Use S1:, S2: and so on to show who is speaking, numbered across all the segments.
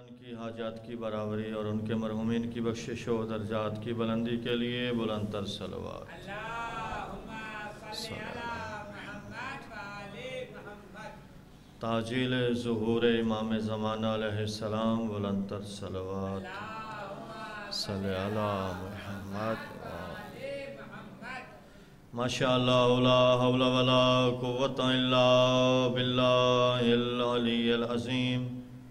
S1: مسلمان کی حاجات کی برابری اور ان کے مرحومین کی بخشش و درجات کی بلندی کے لیے بلند تر صلوات تاجیل ظہور امام زمانہ علیہ السلام بلند تر صلوات صلی اللہ محمد ماشاءاللہ لا حول ولا قوت الا باللہ العلی العظیم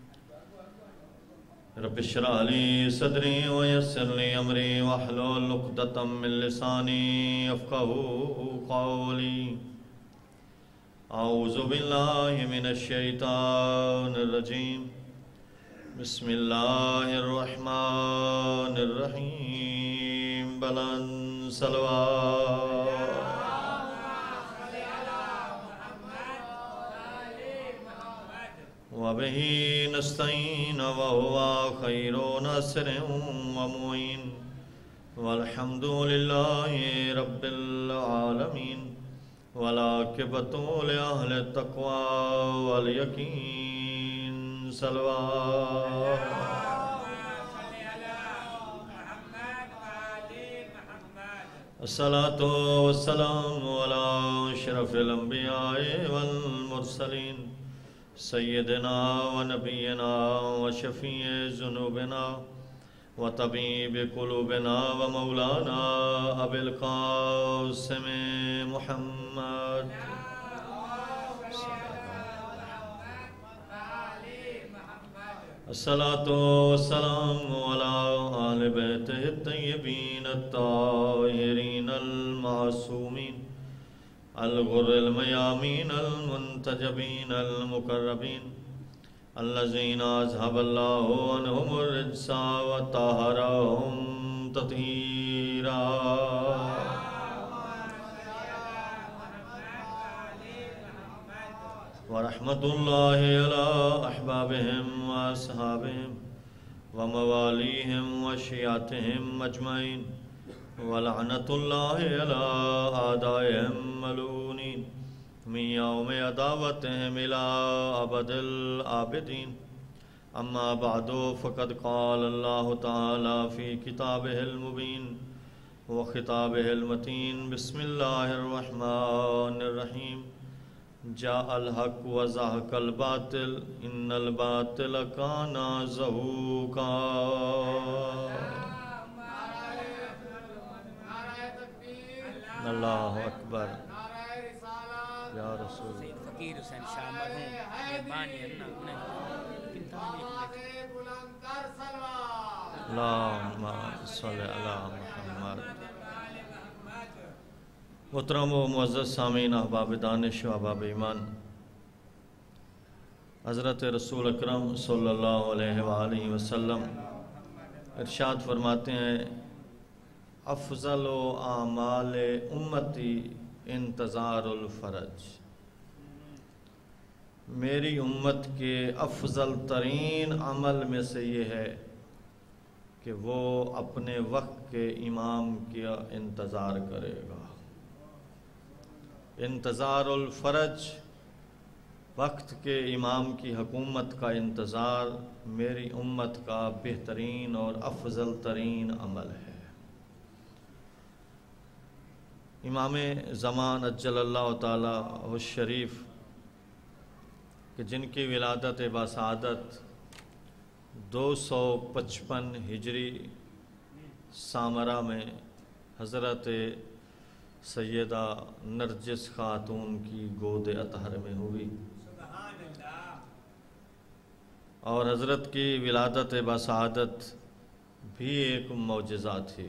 S1: رب اشرح لی صدری ویسر لی امری واحلل عقدۃ من لسانی یفقہوا قولی اعوذ باللہ من الشیطان الرجیم بسم اللہ الرحمن الرحیم بلند صلوات وَبِهِ نَسْتَعِينُ وَهُوَ خَيْرُ نَاصِرٍ وَمُعِينٍ وَالْحَمْدُ لِلَّهِ رَبِّ الْعَالَمِينَ وَالْعَاقِبَةُ لِأَهْلِ التَّقْوَى وَالْيَقِينِ صلوات الصلاة والسلام على أشرف الأنبياء والمرسلين سیدنا و نبینا و شفیع ذنوبنا و طبیب قلوبنا و مولانا ابی القاسم محمد الصلاة والسلام على آل بیتہ الطیبین الطاہرین المعصومین الغر المیامین المنتجبین المقربین الذین اذهب اللہ عنہم الرجس وطہرہم تطہیرا ورحمت اللہ علی احبابہم واصحابہم وموالیہم وشیعتہم اجمعین وَلَعْنَةُ اللَّهِ عَلَىٰ أَعْدَائِهِمْ مَلْعُونِينَ مِنْ يَوْمِ عَدَاوَتِهِمْ إِلَىٰ أَبَدِ الْآبِدِينَ أَمَّا بَعْدُ فَقَدْ قَالَ اللَّهُ تَعَالَىٰ فِي كِتَابِهِ الْمُبِينِ وَخِطَابِهِ الْمَتِينِ بِسْمِ اللَّهِ الرَّحْمَٰنِ الرَّحِيمِ جَاءَ الْحَقُّ وَزَهَقَ الْبَاطِلُ إِنَّ الْبَاطِلَ كَانَ زَهُوقًا اللہ اکبر یا رسول
S2: سید فقیر حسین شاہ مرحوم مہربانی
S1: اللہم صلی اللہ محمد محترم و معزز سامعین احباب دانش و احباب ایمان حضرت رسول اکرم صلی اللہ علیہ وآلہ وسلم ارشاد فرماتے ہیں افضل و اعمال امتی انتظار الفرج میری امت کے افضل ترین عمل میں سے یہ ہے کہ وہ اپنے وقت کے امام کا انتظار کرے گا انتظار الفرج وقت کے امام کی حکومت کا انتظار میری امت کا بہترین اور افضل ترین عمل ہے امام زمان اجل اللہ تعالیٰ الشریف کہ جن کی ولادت بسعادت 255 ہجری سامرہ میں حضرت سیدہ نرجس خاتون کی گود اطہر میں ہوئی اور حضرت کی ولادت بسعادت بھی ایک معجزہ تھی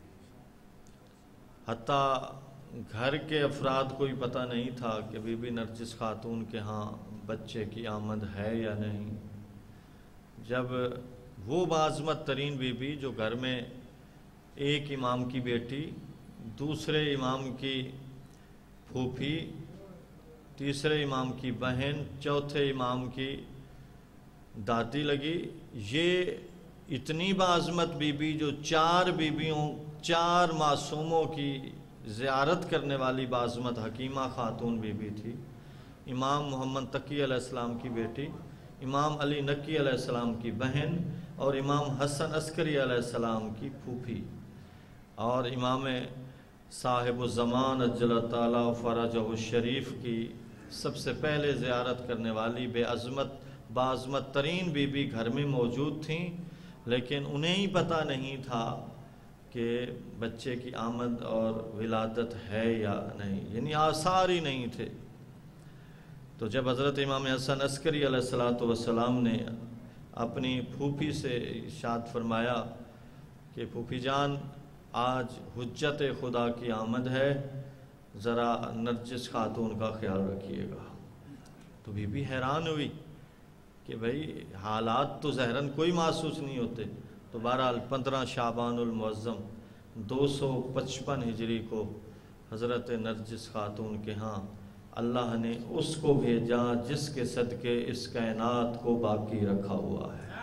S1: حتیٰ گھر کے افراد کو ہی پتہ نہیں تھا کہ بی بی نرجس خاتون کے ہاں بچے کی آمد ہے یا نہیں جب وہ بعظمت ترین بی بی جو گھر میں ایک امام کی بیٹی دوسرے امام کی پھوپھی تیسرے امام کی بہن چوتھے امام کی دادی لگی یہ اتنی بعظمت بی بی جو چار معصوموں کی زیارت کرنے والی بعظمت حکیمہ خاتون بی بی تھی امام محمد تقی علیہ السلام کی بیٹی امام علی نقی علیہ السلام کی بہن اور امام حسن عسکری علیہ السلام کی پھوپھی، اور امام صاحب الزمان عجل تعالیٰ فرجہ الشریف کی سب سے پہلے زیارت کرنے والی بعظمت ترین بی بی گھر میں موجود تھیں، لیکن انہیں ہی پتہ نہیں تھا کہ بچے کی آمد اور ولادت ہے یا نہیں، یعنی آثار ہی نہیں تھے۔ تو جب حضرت امام حسن عسکری علیہ السلام نے اپنی پھوپھی سے ارشاد فرمایا کہ پھوپھی جان آج حجت خدا کی آمد ہے، ذرا نرجس خاتون کا خیال رکھیے گا، تو بی بی حیران ہوئی کہ بھئی حالات تو ظاہراً کوئی محسوس نہیں ہوتے۔ تو بہرحال 15 شعبان المعظم 255 ہجری کو حضرت نرجس خاتون کے ہاں اللہ نے اس کو بھیجا جس کے صدقے اس کائنات کو باقی رکھا ہوا ہے۔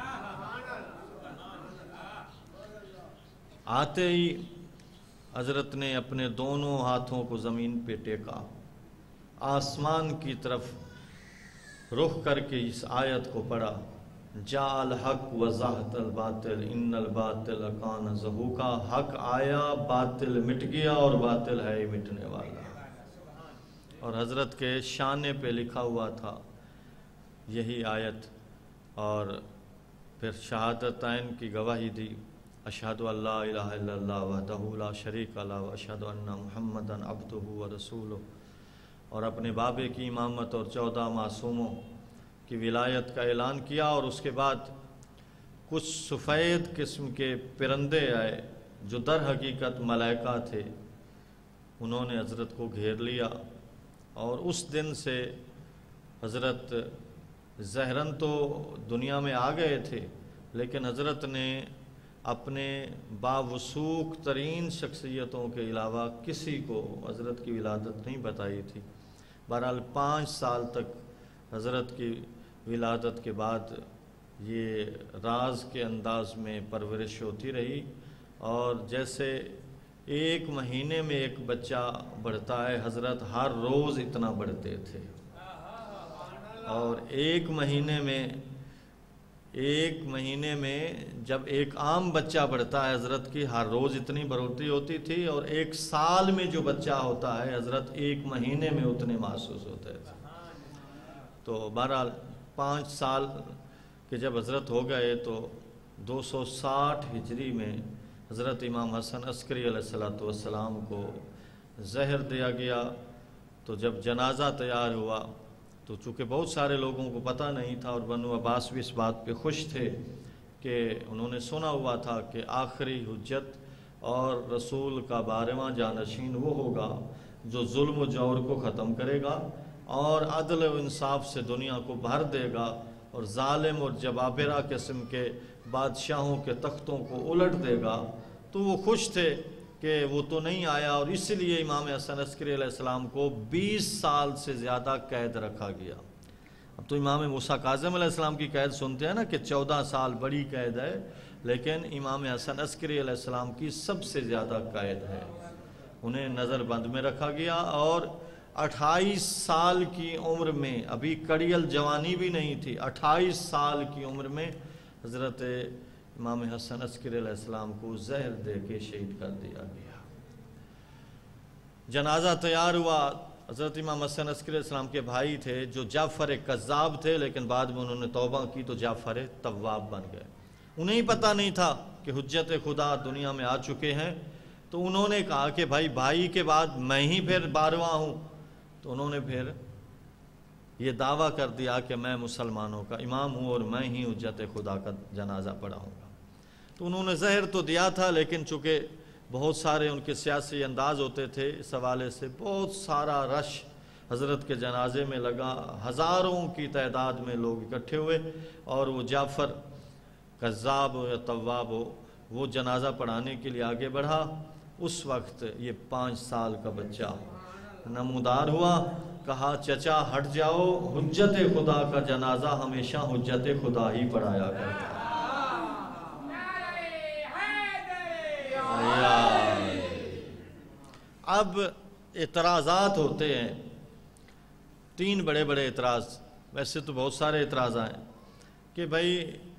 S1: آتے ہی حضرت نے اپنے دونوں ہاتھوں کو زمین پہ ٹیکا، آسمان کی طرف رخ کر کے اس آیت کو پڑھا، جاء الحق وزہق الباطل ان الباطل کان زہوقا، حق آیا باطل مٹ گیا اور باطل ہے مٹنے والا۔ اور حضرت کے شانے پہ لکھا ہوا تھا یہی آیت، اور پھر شہادتین کی گواہی دی، اشہد ان لا الہ الا اللہ وحدہ لا شریک لہ واشہد ان محمدا عبدہ ورسولہ، اور اپنے بابے کی امامت اور 14 معصوموں کی ولایت کا اعلان کیا۔ اور اس کے بعد کچھ سفید قسم کے پرندے آئے جو در حقیقت ملائکہ تھے، انہوں نے حضرت کو گھیر لیا، اور اس دن سے حضرت ظاہراً تو دنیا میں آ گئے تھے، لیکن حضرت نے اپنے باوثوق ترین شخصیتوں کے علاوہ کسی کو حضرت کی ولادت نہیں بتائی تھی۔ بہرحال 5 سال تک حضرت کی ولادت کے بعد یہ راز کے انداز میں پرورش ہوتی رہی، اور جیسے 1 مہینے میں ایک بچہ بڑھتا ہے، حضرت ہر روز اتنا بڑھتے تھے، اور 1 مہینے میں جب ایک عام بچہ بڑھتا ہے حضرت کی ہر روز اتنی بڑھوتری ہوتی تھی، اور 1 سال میں جو بچہ ہوتا ہے حضرت 1 مہینے میں اتنے محسوس ہوتے تھے۔ تو بہرحال 5 سال کے جب حضرت ہو گئے تو 260 ہجری میں حضرت امام حسن عسکری علیہ السلام کو زہر دیا گیا۔ تو جب جنازہ تیار ہوا تو چونکہ بہت سارے لوگوں کو پتہ نہیں تھا، اور بنو عباس بھی اس بات پہ خوش تھے کہ انہوں نے سنا ہوا تھا کہ آخری حجت اور رسول کا 12واں جانشین وہ ہوگا جو ظلم و جور کو ختم کرے گا اور عدل و انصاف سے دنیا کو بھر دے گا، اور ظالم اور جبابرہ قسم کے بادشاہوں کے تختوں کو الٹ دے گا۔ تو وہ خوش تھے کہ وہ تو نہیں آیا، اور اس لیے امام حسن عسکری علیہ السلام کو 20 سال سے زیادہ قید رکھا گیا۔ اب تو امام موسیٰ کاظم علیہ السلام کی قید سنتے ہیں نا کہ 14 سال بڑی قید ہے، لیکن امام حسن عسکری علیہ السلام کی سب سے زیادہ قید ہے۔ انہیں نظر بند میں رکھا گیا، اور 28 سال کی عمر میں، ابھی کڑیل جوانی بھی نہیں تھی، 28 سال کی عمر میں حضرت امام حسن عسکری علیہ السلام کو زہر دے کے شہید کر دیا گیا۔ جنازہ تیار ہوا۔ حضرت امام حسن عسکری علیہ السلام کے بھائی تھے جو جعفر کذاب تھے، لیکن بعد میں انہوں نے توبہ کی تو جعفر تواب بن گئے۔ انہیں پتہ نہیں تھا کہ حجت خدا دنیا میں آ چکے ہیں، تو انہوں نے کہا کہ بھائی کے بعد میں ہی پھر 12واں ہوں۔ تو انہوں نے پھر یہ دعویٰ کر دیا کہ میں مسلمانوں کا امام ہوں اور میں ہی حجت خدا کا جنازہ پڑھاؤں گا۔ تو انہوں نے زہر تو دیا تھا، لیکن چونکہ بہت سارے ان کے سیاسی انداز ہوتے تھے، اس حوالے سے بہت سارا رش حضرت کے جنازے میں لگا، ہزاروں کی تعداد میں لوگ اکٹھے ہوئے، اور وہ جعفر کذاب ہو یا تواب ہو، وہ جنازہ پڑھانے کے لیے آگے بڑھا۔ اس وقت یہ 5 سال کا بچہ نمودار ہوا، کہا چچا ہٹ جاؤ، حجت خدا کا جنازہ ہمیشہ حجت خدا ہی پڑھایا کرتا۔ اب اعتراضات ہوتے ہیں، 3 بڑے بڑے اعتراض، ویسے تو بہت سارے اعتراض ہیں، کہ بھائی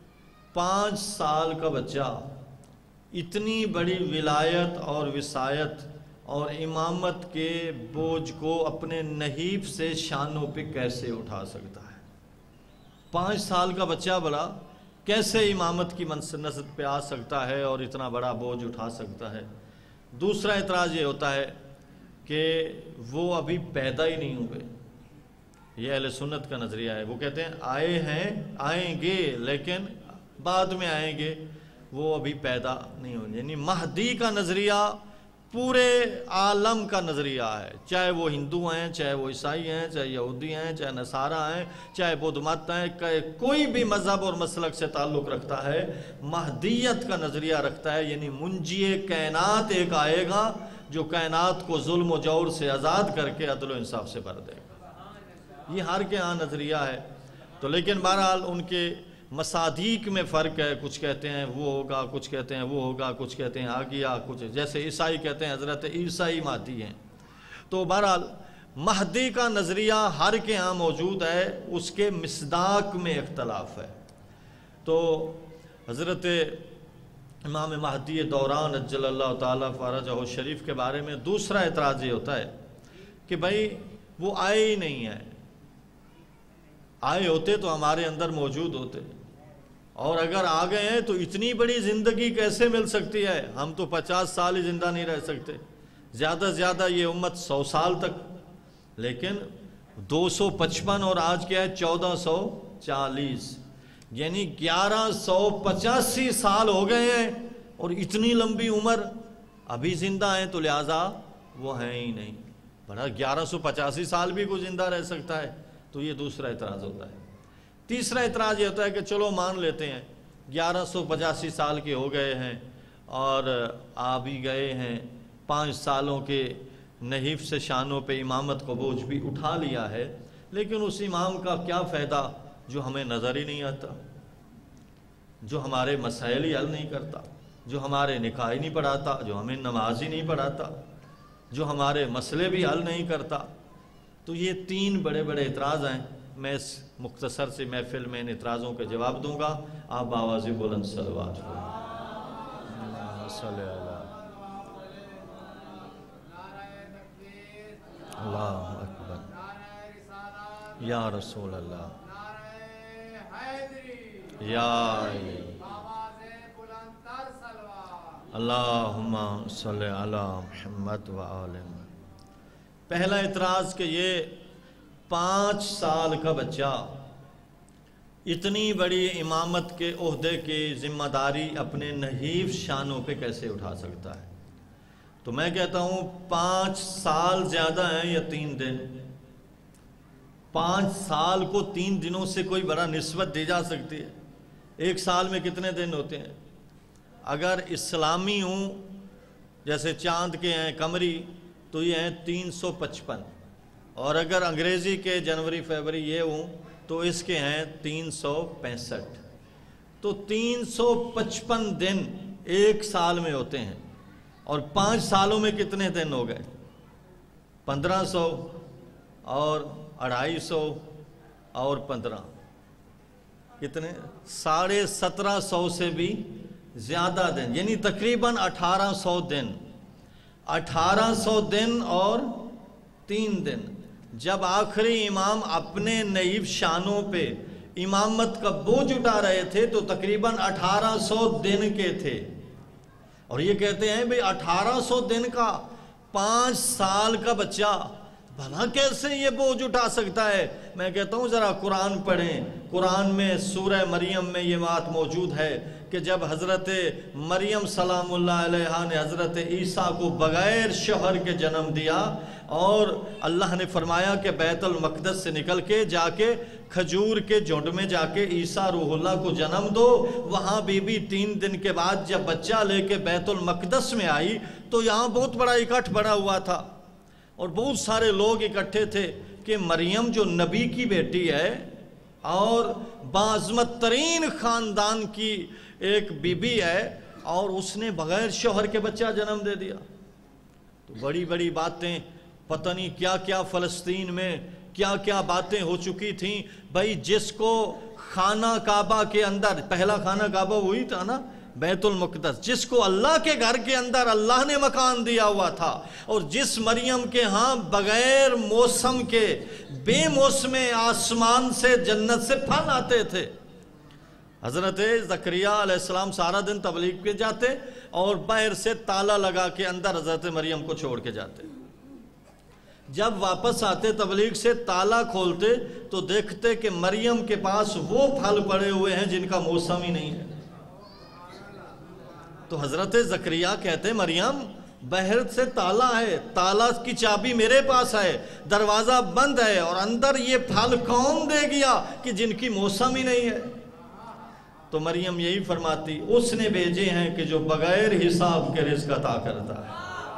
S1: 5 سال کا بچہ اتنی بڑی ولایت اور وصایت اور امامت کے بوجھ کو اپنے نحیف سے شانوں پہ کیسے اٹھا سکتا ہے؟ 5 سال کا بچہ بڑا کیسے امامت کی منصب پہ آ سکتا ہے اور اتنا بڑا بوجھ اٹھا سکتا ہے؟ دوسرا اعتراض یہ ہوتا ہے کہ وہ ابھی پیدا ہی نہیں ہوئے. یہ اہل سنت کا نظریہ ہے. وہ کہتے ہیں آئیں گے لیکن بعد میں آئیں گے، وہ ابھی پیدا نہیں ہوئے. یعنی مہدی کا نظریہ پورے عالم کا نظریہ ہے، چاہے وہ ہندو ہیں، چاہے وہ عیسائی ہیں، چاہے یہودی ہیں، چاہے نصارہ ہیں، چاہے بدھ مت ہیں، کوئی بھی مذہب اور مسلک سے تعلق رکھتا ہے مہدیت کا نظریہ رکھتا ہے. یعنی منجی کائنات ایک آئے گا جو کائنات کو ظلم و جور سے آزاد کر کے عدل و انصاف سے بھر دے گا. یہ ہر کے ہاں نظریہ ہے. تو لیکن بہرحال ان کے مصادیق میں فرق ہے. کچھ کہتے ہیں وہ ہوگا، کچھ کہتے ہیں وہ ہوگا، کچھ کہتے ہیں آ گیا، کچھ جیسے عیسائی کہتے ہیں حضرت عیسائی مہدی ہیں. تو بہرحال مہدی کا نظریہ ہر کے ہاں موجود ہے، اس کے مصداق میں اختلاف ہے. تو حضرت امام مہدی دوران اجل اللہ تعالیٰ فرجہ شریف کے بارے میں دوسرا اعتراض یہ ہوتا ہے کہ بھائی وہ آئے ہی نہیں ہیں. آئے ہوتے تو ہمارے اندر موجود ہوتے، اور اگر آ گئے ہیں تو اتنی بڑی زندگی کیسے مل سکتی ہے؟ ہم تو 50 سال ہی زندہ نہیں رہ سکتے، زیادہ سے زیاددہ یہ امت 100 سال تک. لیکن 255 اور آج کیا ہے 1440، یعنی 1185 سال ہو گئے ہیں اور اتنی لمبی عمر ابھی زندہ ہیں، تو لہٰذا وہ ہیں ہی نہیں. بڑا 1185 سال بھی کوئی زندہ رہ سکتا ہے. تو یہ دوسرا اعتراض ہوتا ہے. تیسرا اعتراض یہ ہوتا ہے کہ چلو مان لیتے ہیں 1185 سال کے ہو گئے ہیں اور آ بھی گئے ہیں، 5 سالوں کے نحیف سے شانوں پہ امامت کو بوجھ بھی اٹھا لیا ہے، لیکن اس امام کا کیا فائدہ جو ہمیں نظر ہی نہیں آتا، جو ہمارے مسائل ہی حل نہیں کرتا، جو ہمارے نکاح ہی نہیں پڑھاتا، جو ہمیں نماز ہی نہیں پڑھاتا، جو ہمارے مسئلے بھی حل نہیں کرتا. تو یہ 3 بڑے بڑے اعتراض ہیں. میں اس مختصر سی محفل میں ان اعتراضوں کے جواب دوں گا. آپ بآواز بلند صلوات پڑھیں. اللہ اکبر یا رسول اللہ یا اللہم صلی علی محمد وآل محمد. پہلا اعتراض کہ یہ 5 سال کا بچہ اتنی بڑی امامت کے عہدے کی ذمہ داری اپنے نحیف شانوں پہ کیسے اٹھا سکتا ہے؟ تو میں کہتا ہوں 5 سال زیادہ ہیں یا 3 دن؟ 5 سال کو 3 دنوں سے کوئی بڑا نسبت دی جا سکتی ہے؟ 1 سال میں کتنے دن ہوتے ہیں؟ اگر اسلامی ہوں جیسے چاند کے ہیں قمری تو یہ ہیں 355، اور اگر انگریزی کے جنوری فیبری یہ ہوں تو اس کے ہیں 365. تو 355 دن 1 سال میں ہوتے ہیں، اور 5 سالوں میں کتنے دن ہو گئے؟ 1500 اور 250 اور 15 کتنے؟ 1750 سے بھی زیادہ دن، یعنی تقریباً 1800 دن. 1800 دن اور 3 دن. جب آخری امام اپنے نحیف شانوں پہ امامت کا بوجھ اٹھا رہے تھے تو تقریباً 1800 دن کے تھے. اور یہ کہتے ہیں بھئی 1800 دن کا 5 سال کا بچہ بھلا کیسے یہ بوجھ اٹھا سکتا ہے؟ میں کہتا ہوں ذرا قرآن پڑھیں. قرآن میں سورہ مریم میں یہ بات موجود ہے کہ جب حضرت مریم سلام اللہ علیہا نے حضرت عیسیٰ کو بغیر شوہر کے جنم دیا، اور اللہ نے فرمایا کہ بیت المقدس سے نکل کے جا کے کھجور کے جھنڈ میں جا کے عیسیٰ روح اللہ کو جنم دو. وہاں بی بی 3 دن کے بعد جب بچہ لے کے بیت المقدس میں آئی تو یہاں بہت بڑا اکٹھ بڑا ہوا تھا، اور بہت سارے لوگ اکٹھے تھے کہ مریم جو نبی کی بیٹی ہے اور باعظمت ترین خاندان کی ایک بی بی ہے، اور اس نے بغیر شوہر کے بچہ جنم دے دیا. تو بڑی بڑی باتیں، پتہ نہیں کیا کیا فلسطین میں کیا کیا باتیں ہو چکی تھیں. بھائی جس کو خانہ کعبہ کے اندر، پہلا خانہ کعبہ وہی تھا نا، بیت المقدس، جس کو اللہ کے گھر کے اندر اللہ نے مکان دیا ہوا تھا، اور جس مریم کے ہاں بغیر موسم کے، بے موسم آسمان سے جنت سے پھل آتے تھے. حضرت زکریا علیہ السلام سارا دن تبلیغ پہ جاتے اور باہر سے تالا لگا کے اندر حضرت مریم کو چھوڑ کے جاتے. جب واپس آتے تبلیغ سے تالا کھولتے تو دیکھتے کہ مریم کے پاس وہ پھل پڑے ہوئے ہیں جن کا موسم ہی نہیں ہے. تو حضرت زکریا کہتے مریم باہر سے تالا ہے، تالا کی چابی میرے پاس ہے، دروازہ بند ہے، اور اندر یہ پھل کون دے گیا کہ جن کی موسم ہی نہیں ہے. تو مریم یہی فرماتی اس نے بھیجے ہیں کہ جو بغیر حساب کے رزق عطا کرتا ہے.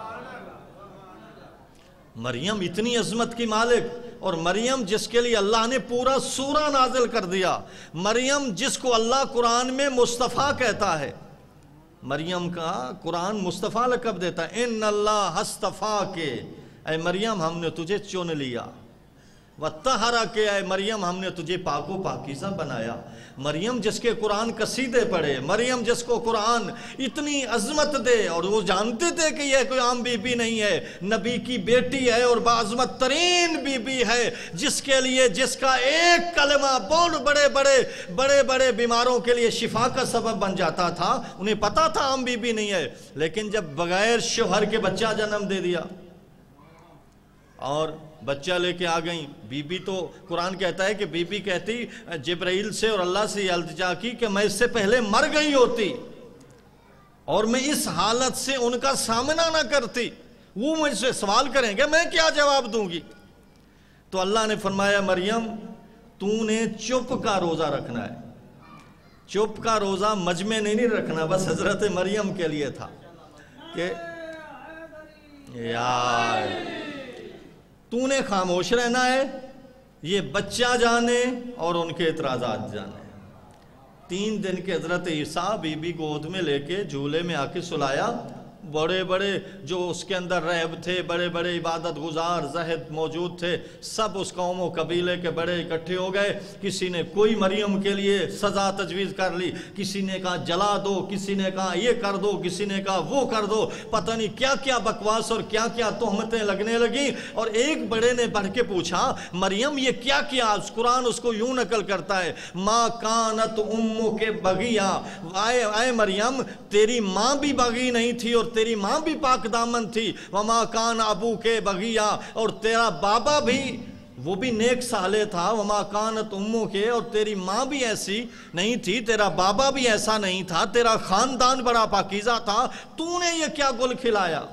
S1: مریم اتنی عظمت کی مالک، اور مریم جس کے لیے اللہ نے پورا سورہ نازل کر دیا، مریم جس کو اللہ قرآن میں مصطفیٰ کہتا ہے. مریم کا قرآن مصطفیٰ لقب دیتا ہے، ان اللہ اصطفیٰ کے، اے مریم ہم نے تجھے چن لیا، وَطَّہَرَ کے، اے مریم ہم نے تجھے پاک و پاکیزہ بنایا. مریم جس کے قرآن قصیدے پڑھے، مریم جس کو قرآن اتنی عظمت دے، اور وہ جانتے تھے کہ یہ کوئی عام بی بی نہیں ہے، نبی کی بیٹی ہے اور باعظمت ترین بی بی ہے، جس کے لیے جس کا ایک کلمہ بہت بڑے بڑے بیماروں کے لیے شفا کا سبب بن جاتا تھا. انہیں پتا تھا عام بی بی نہیں ہے، لیکن جب بغیر شوہر کے بچہ جنم دے دیا اور بچہ لے کے آ گئیں، بی بی تو قرآن کہتا ہے کہ بی بی کہتی جبرائیل سے اور اللہ سے یہ التجا کی کہ میں اس سے پہلے مر گئی ہوتی اور میں اس حالت سے ان کا سامنا نہ کرتی، وہ مجھ سے سوال کریں گے میں کیا جواب دوں گی. تو اللہ نے فرمایا مریم تو نے چپ کا روزہ رکھنا ہے. چپ کا روزہ مجمع نہیں رکھنا، بس حضرت مریم کے لیے تھا کہ یار تو نے خاموش رہنا ہے، یہ بچہ جانے اور ان کے اعتراضات جانے. 3 دن کے حضرت عیسیٰ بی بی گود میں لے کے جھولے میں آ کے سلایا. بڑے بڑے جو اس کے اندر رہب تھے، بڑے بڑے عبادت گزار زہد موجود تھے، سب اس قوم و قبیلے کے بڑے اکٹھے ہو گئے. کسی نے کوئی مریم کے لیے سزا تجویز کر لی، کسی نے کہا جلا دو، کسی نے کہا یہ کر دو، کسی نے کہا وہ کر دو، پتہ نہیں کیا کیا بکواس اور کیا کیا تہمتیں لگنے لگیں. اور ایک بڑے نے پڑھ کے پوچھا مریم یہ کیا کیا؟ قرآن اس کو یوں نقل کرتا ہے ما کانت امک بغیا، اے مریم تیری ماں بھی بغی نہیں تھی اور تیری ماں بھی پاک دامن تھی. وما کان ابو کے بغیا، اور تیرا بابا بھی وہ بھی نیک صالح تھا. وما کانت امو کے، اور تیری ماں بھی ایسی نہیں تھی، تیرا بابا بھی ایسا نہیں تھا، تیرا خاندان بڑا پاکیزہ تھا، تو نے یہ کیا گل کھلایا؟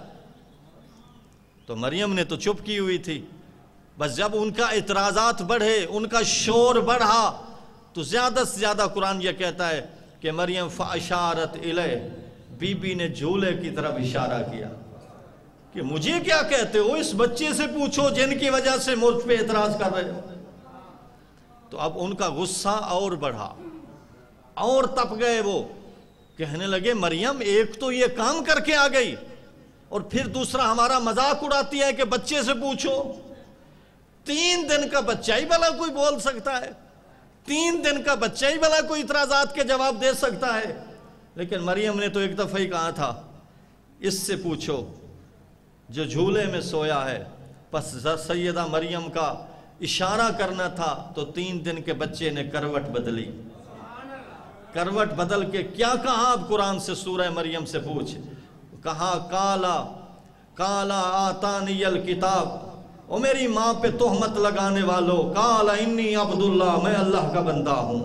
S1: تو مریم نے تو چپ کی ہوئی تھی. بس جب ان کا اعتراضات بڑھے، ان کا شور بڑھا، تو زیادہ سے زیادہ قرآن یہ کہتا ہے کہ مریم فاشارت الیہ، بی بی نے جھولے کی طرف اشارہ کیا کہ مجھے کیا کہتے ہو، اس بچے سے پوچھو جن کی وجہ سے مجھ پہ اعتراض کر رہے ہو. تو اب ان کا غصہ اور بڑھا اور تپ گئے. وہ کہنے لگے مریم ایک تو یہ کام کر کے آ گئی اور پھر دوسرا ہمارا مذاق اڑاتی ہے کہ بچے سے پوچھو. 3 دن کا بچہ ہی بھلا کوئی بول سکتا ہے، 3 دن کا بچہ ہی بھلا کوئی اعتراضات کے جواب دے سکتا ہے. لیکن مریم نے تو ایک دفعہ ہی کہا تھا اس سے پوچھو جو جھولے میں سویا ہے. پس سیدہ مریم کا اشارہ کرنا تھا تو 3 دن کے بچے نے کروٹ بدلی. کروٹ بدل کے کیا کہا؟ اب قرآن سے سورہ مریم سے پوچھ. کہا کالا آتانی الکتاب، او میری ماں پہ تہمت لگانے والو، کالا انی عبداللہ، میں اللہ کا بندہ ہوں.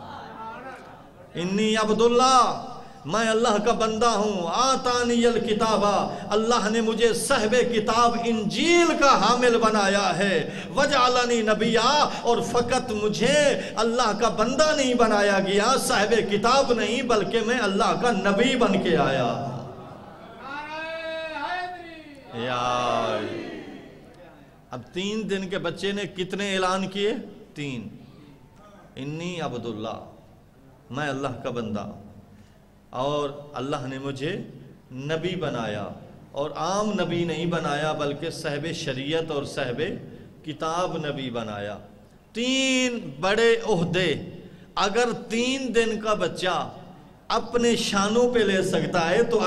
S1: انی عبداللہ، میں اللہ کا بندہ ہوں. آتانی الکتابہ، اللہ نے مجھے صاحب کتاب انجیل کا حامل بنایا ہے. وجعلنی نبیہ، اور فقط مجھے اللہ کا بندہ نہیں بنایا گیا، صاحب کتاب نہیں، بلکہ میں اللہ کا نبی بن کے آیا. اب 3 دن کے بچے نے کتنے اعلان کیے؟ 3. انی عبداللہ، میں اللہ کا بندہ، اور اللہ نے مجھے نبی بنایا، اور عام نبی نہیں بنایا بلکہ صاحب شریعت اور صاحب کتاب نبی بنایا، 3 بڑے عہدے۔ اگر 3 دن کا بچہ اپنے شانوں پہ لے سکتا ہے تو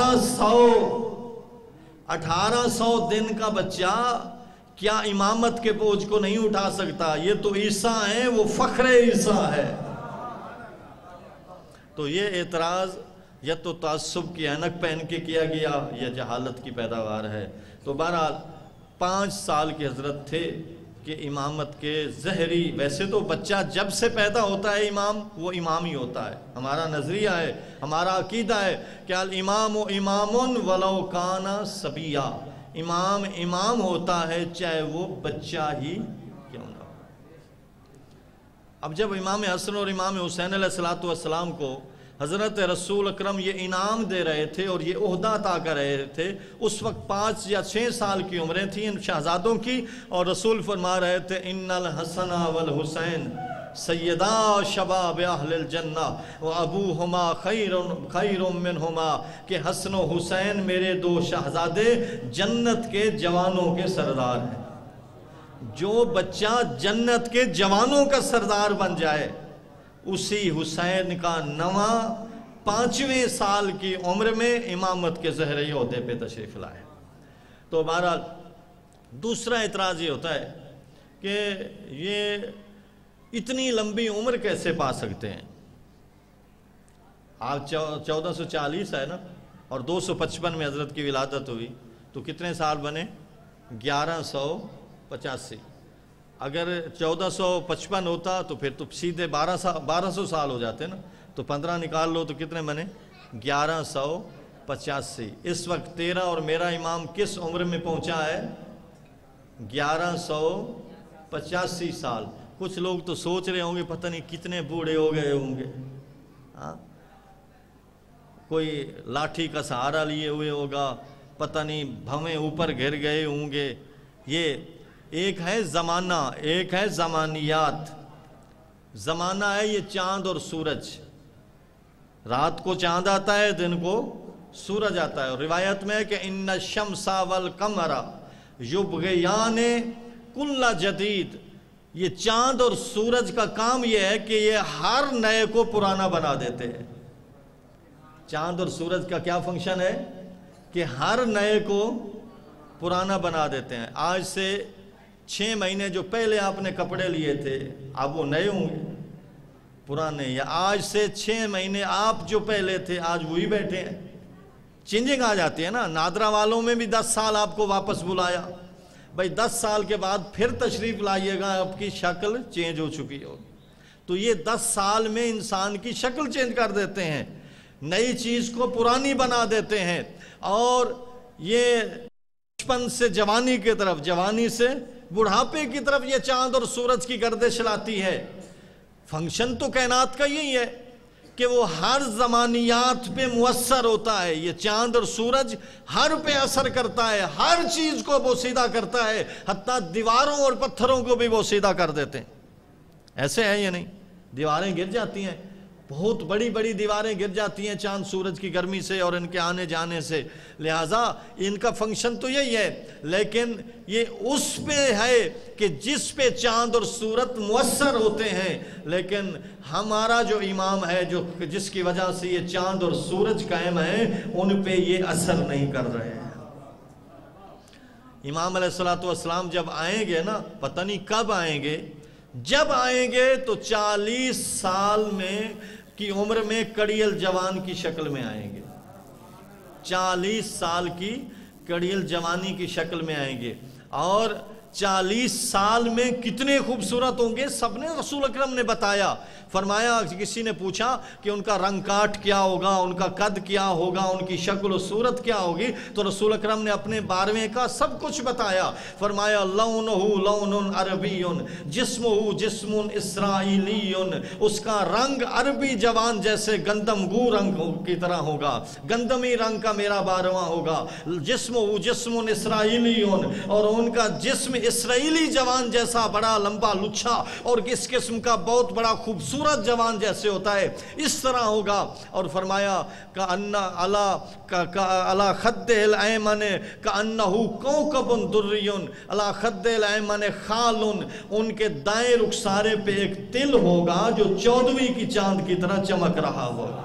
S1: 1800 دن کا بچہ کیا امامت کے بوجھ کو نہیں اٹھا سکتا؟ یہ تو عیسیٰ ہیں، وہ فخر عیسیٰ ہے۔ تو یہ اعتراض یا تو تعصب کی اینک پہن کے کیا گیا یا جہالت کی پیداوار ہے۔ تو بہرحال 5 سال کے حضرت تھے کہ امامت کے ظہری، ویسے تو بچہ جب سے پیدا ہوتا ہے امام، وہ امام ہی ہوتا ہے۔ ہمارا نظریہ ہے، ہمارا عقیدہ ہے کہ الامام امام ولو کان صبیا، امام امام ہوتا ہے چاہے وہ بچہ ہی کیوں نہ ہو۔ اب جب امام حسن اور امام حسین علیہ السلام کو حضرت رسول اکرم یہ انعام دے رہے تھے اور یہ عہدہ عطا کر رہے تھے، اس وقت 5 یا 6 سال کی عمریں تھیں ان شہزادوں کی، اور رسول فرما رہے تھے ان الحسن والحسین سیدا شباب اہل الجنہ وابوہما خیر منہما، کہ حسن و حسین میرے 2 شہزادے جنت کے جوانوں کے سردار ہیں۔ جو بچہ جنت کے جوانوں کا سردار بن جائے، اسی حسین کا نواں 5ویں سال کی عمر میں امامت کے زہری عہدے پہ تشریف لائے۔ تو بہرحال دوسرا اعتراض یہ ہوتا ہے کہ یہ اتنی لمبی عمر کیسے پا سکتے ہیں؟ آپ 1440 ہے نا، اور 255 میں حضرت کی ولادت ہوئی، تو کتنے سال بنے؟ 1185۔ اگر 1455 ہوتا تو پھر تو سیدھے 1200 سال ہو جاتے نا، تو 15 نکال لو تو کتنے بنے؟ 1185۔ اس وقت تیرا اور میرا امام کس عمر میں پہنچا ہے؟ 1185 سال۔ کچھ لوگ تو سوچ رہے ہوں گے پتہ نہیں کتنے بوڑھے ہو گئے ہوں گے، کوئی لاٹھی کا سہارا لیے ہوئے ہوگا، پتہ نہیں بھویں اوپر گر گئے ہوں گے۔ یہ ایک ہے زمانہ، ایک ہے زمانیات۔ زمانہ ہے یہ چاند اور سورج، رات کو چاند آتا ہے، دن کو سورج آتا ہے، اور روایت میں ہے کہ ان الشمس والقمر یبغیان کل جدید، یہ چاند اور سورج کا کام یہ ہے کہ یہ ہر نئے کو پرانا بنا دیتے ہیں۔ چاند اور سورج کا کیا فنکشن ہے؟ کہ ہر نئے کو پرانا بنا دیتے ہیں۔ آج سے 6 مہینے جو پہلے آپ نے کپڑے لیے تھے، اب وہ نئے ہوں گے پرانے، یا آج سے 6 مہینے آپ جو پہلے تھے آج وہی بیٹھے ہیں۔ چینجنگ آ جاتی ہے نا۔ نادرا والوں میں بھی 10 سال آپ کو واپس بلایا، بھائی 10 سال کے بعد پھر تشریف لائیے گا، آپ کی شکل چینج ہو چکی ہوگی۔ تو یہ 10 سال میں انسان کی شکل چینج کر دیتے ہیں، نئی چیز کو پرانی بنا دیتے ہیں، اور یہ بچپن سے جوانی کی طرف، جوانی سے بڑھاپے کی طرف یہ چاند اور سورج کی گردش لاتی ہے۔ فنکشن تو کائنات کا یہی ہے کہ وہ ہر زمانیات پہ مؤثر ہوتا ہے۔ یہ چاند اور سورج ہر پہ اثر کرتا ہے، ہر چیز کو بوسیدہ کرتا ہے، حتیٰ دیواروں اور پتھروں کو بھی بوسیدہ کر دیتے ہیں۔ ایسے ہے یا نہیں؟ دیواریں گر جاتی ہیں، بہت بڑی بڑی دیواریں گر جاتی ہیں چاند سورج کی گرمی سے اور ان کے آنے جانے سے، لہٰذا ان کا فنکشن تو یہی ہے۔ لیکن یہ اس پہ ہے کہ جس پہ چاند اور سورج مؤثر ہوتے ہیں، لیکن ہمارا جو امام ہے جس کی وجہ سے یہ چاند اور سورج قائم ہیں، ان پہ یہ اثر نہیں کر رہے ہیں۔ امام علیہ السلام جب آئیں گے نا، پتہ نہیں کب آئیں گے، جب آئیں گے تو 40 سال کی عمر میں کڑیل جوان کی شکل میں آئیں گے، 40 سال کی کڑیل جوانی کی شکل میں آئیں گے، اور 40 سال میں کتنے خوبصورت ہوں گے سب نے رسول اکرم نے بتایا۔ فرمایا، کسی نے پوچھا کہ ان کا رنگ کاٹ کیا ہوگا، ان کا قد کیا ہوگا، ان کی شکل و صورت کیا ہوگی، تو رسول اکرم نے اپنے 12ویں کا سب کچھ بتایا۔ فرمایا لونہ لون عربی جسمہ جسم اسرائیلی، اس کا رنگ عربی جوان جیسے گندم گو رنگ کی طرح ہوگا، گندمی رنگ کا میرا 12واں ہوگا۔ جسمہ جسم اسرائیلی، اور ان کا جسم اسرائیلی جوان جیسا بڑا لمبا لچھا اور اس قسم کا بہت بڑا خوبصورت جوان جیسے ہوتا ہے اس طرح ہوگا. اور فرمایا علی خد الایمن کأنہ کوکب دری علی خد الایمن خال، ان کے دائیں رخسارے پہ ایک تل ہوگا جو 14ویں کی چاند کی طرح چمک رہا ہوگا.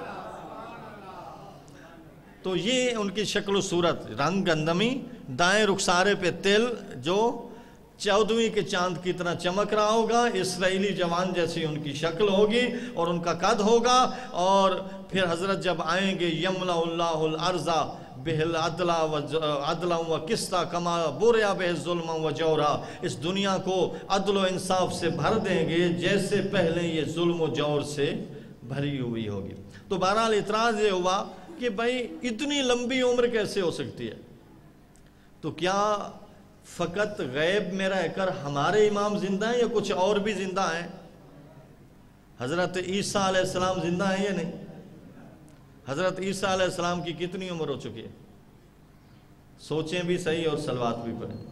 S1: تو یہ ان کی شکل و صورت، رنگ گندمی، دائیں رخسارے پہ تل جو 14ویں کے چاند کی طرح چمک رہا ہوگا. اسرائیلی جوان جیسی ان کی شکل ہوگی اور ان کا قد ہوگا. اور پھر حضرت جب آئیں گے یملا اللہ الارض بہل عدلا و قسطا کما بوریا بہ ظلم و جورا، اس دنیا کو عدل و انصاف سے بھر دیں گے جیسے پہلے یہ ظلم و جور سے بھری ہوئی ہوگی. تو بہرحال اعتراض یہ ہوا کہ بھائی اتنی لمبی عمر کیسے ہو سکتی ہے؟ تو کیا فقط غیب میں رہ کر ہمارے امام زندہ ہیں یا کچھ اور بھی زندہ ہیں؟ حضرت عیسیٰ علیہ السلام زندہ ہیں یا نہیں؟ حضرت عیسیٰ علیہ السلام کی کتنی عمر ہو چکی ہے؟ سوچیں بھی صحیح اور صلوات بھی پڑھیں.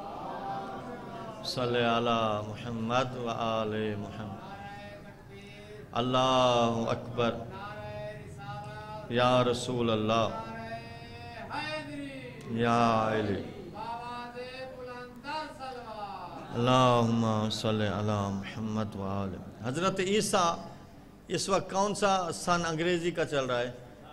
S1: صلی علی محمد و آل محمد. اللہ اکبر. یا رسول اللہ، یا علی. اللہم صلی علی محمد و آل. حضرت عیسیٰ اس وقت کون سا سن انگریزی کا چل رہا ہے؟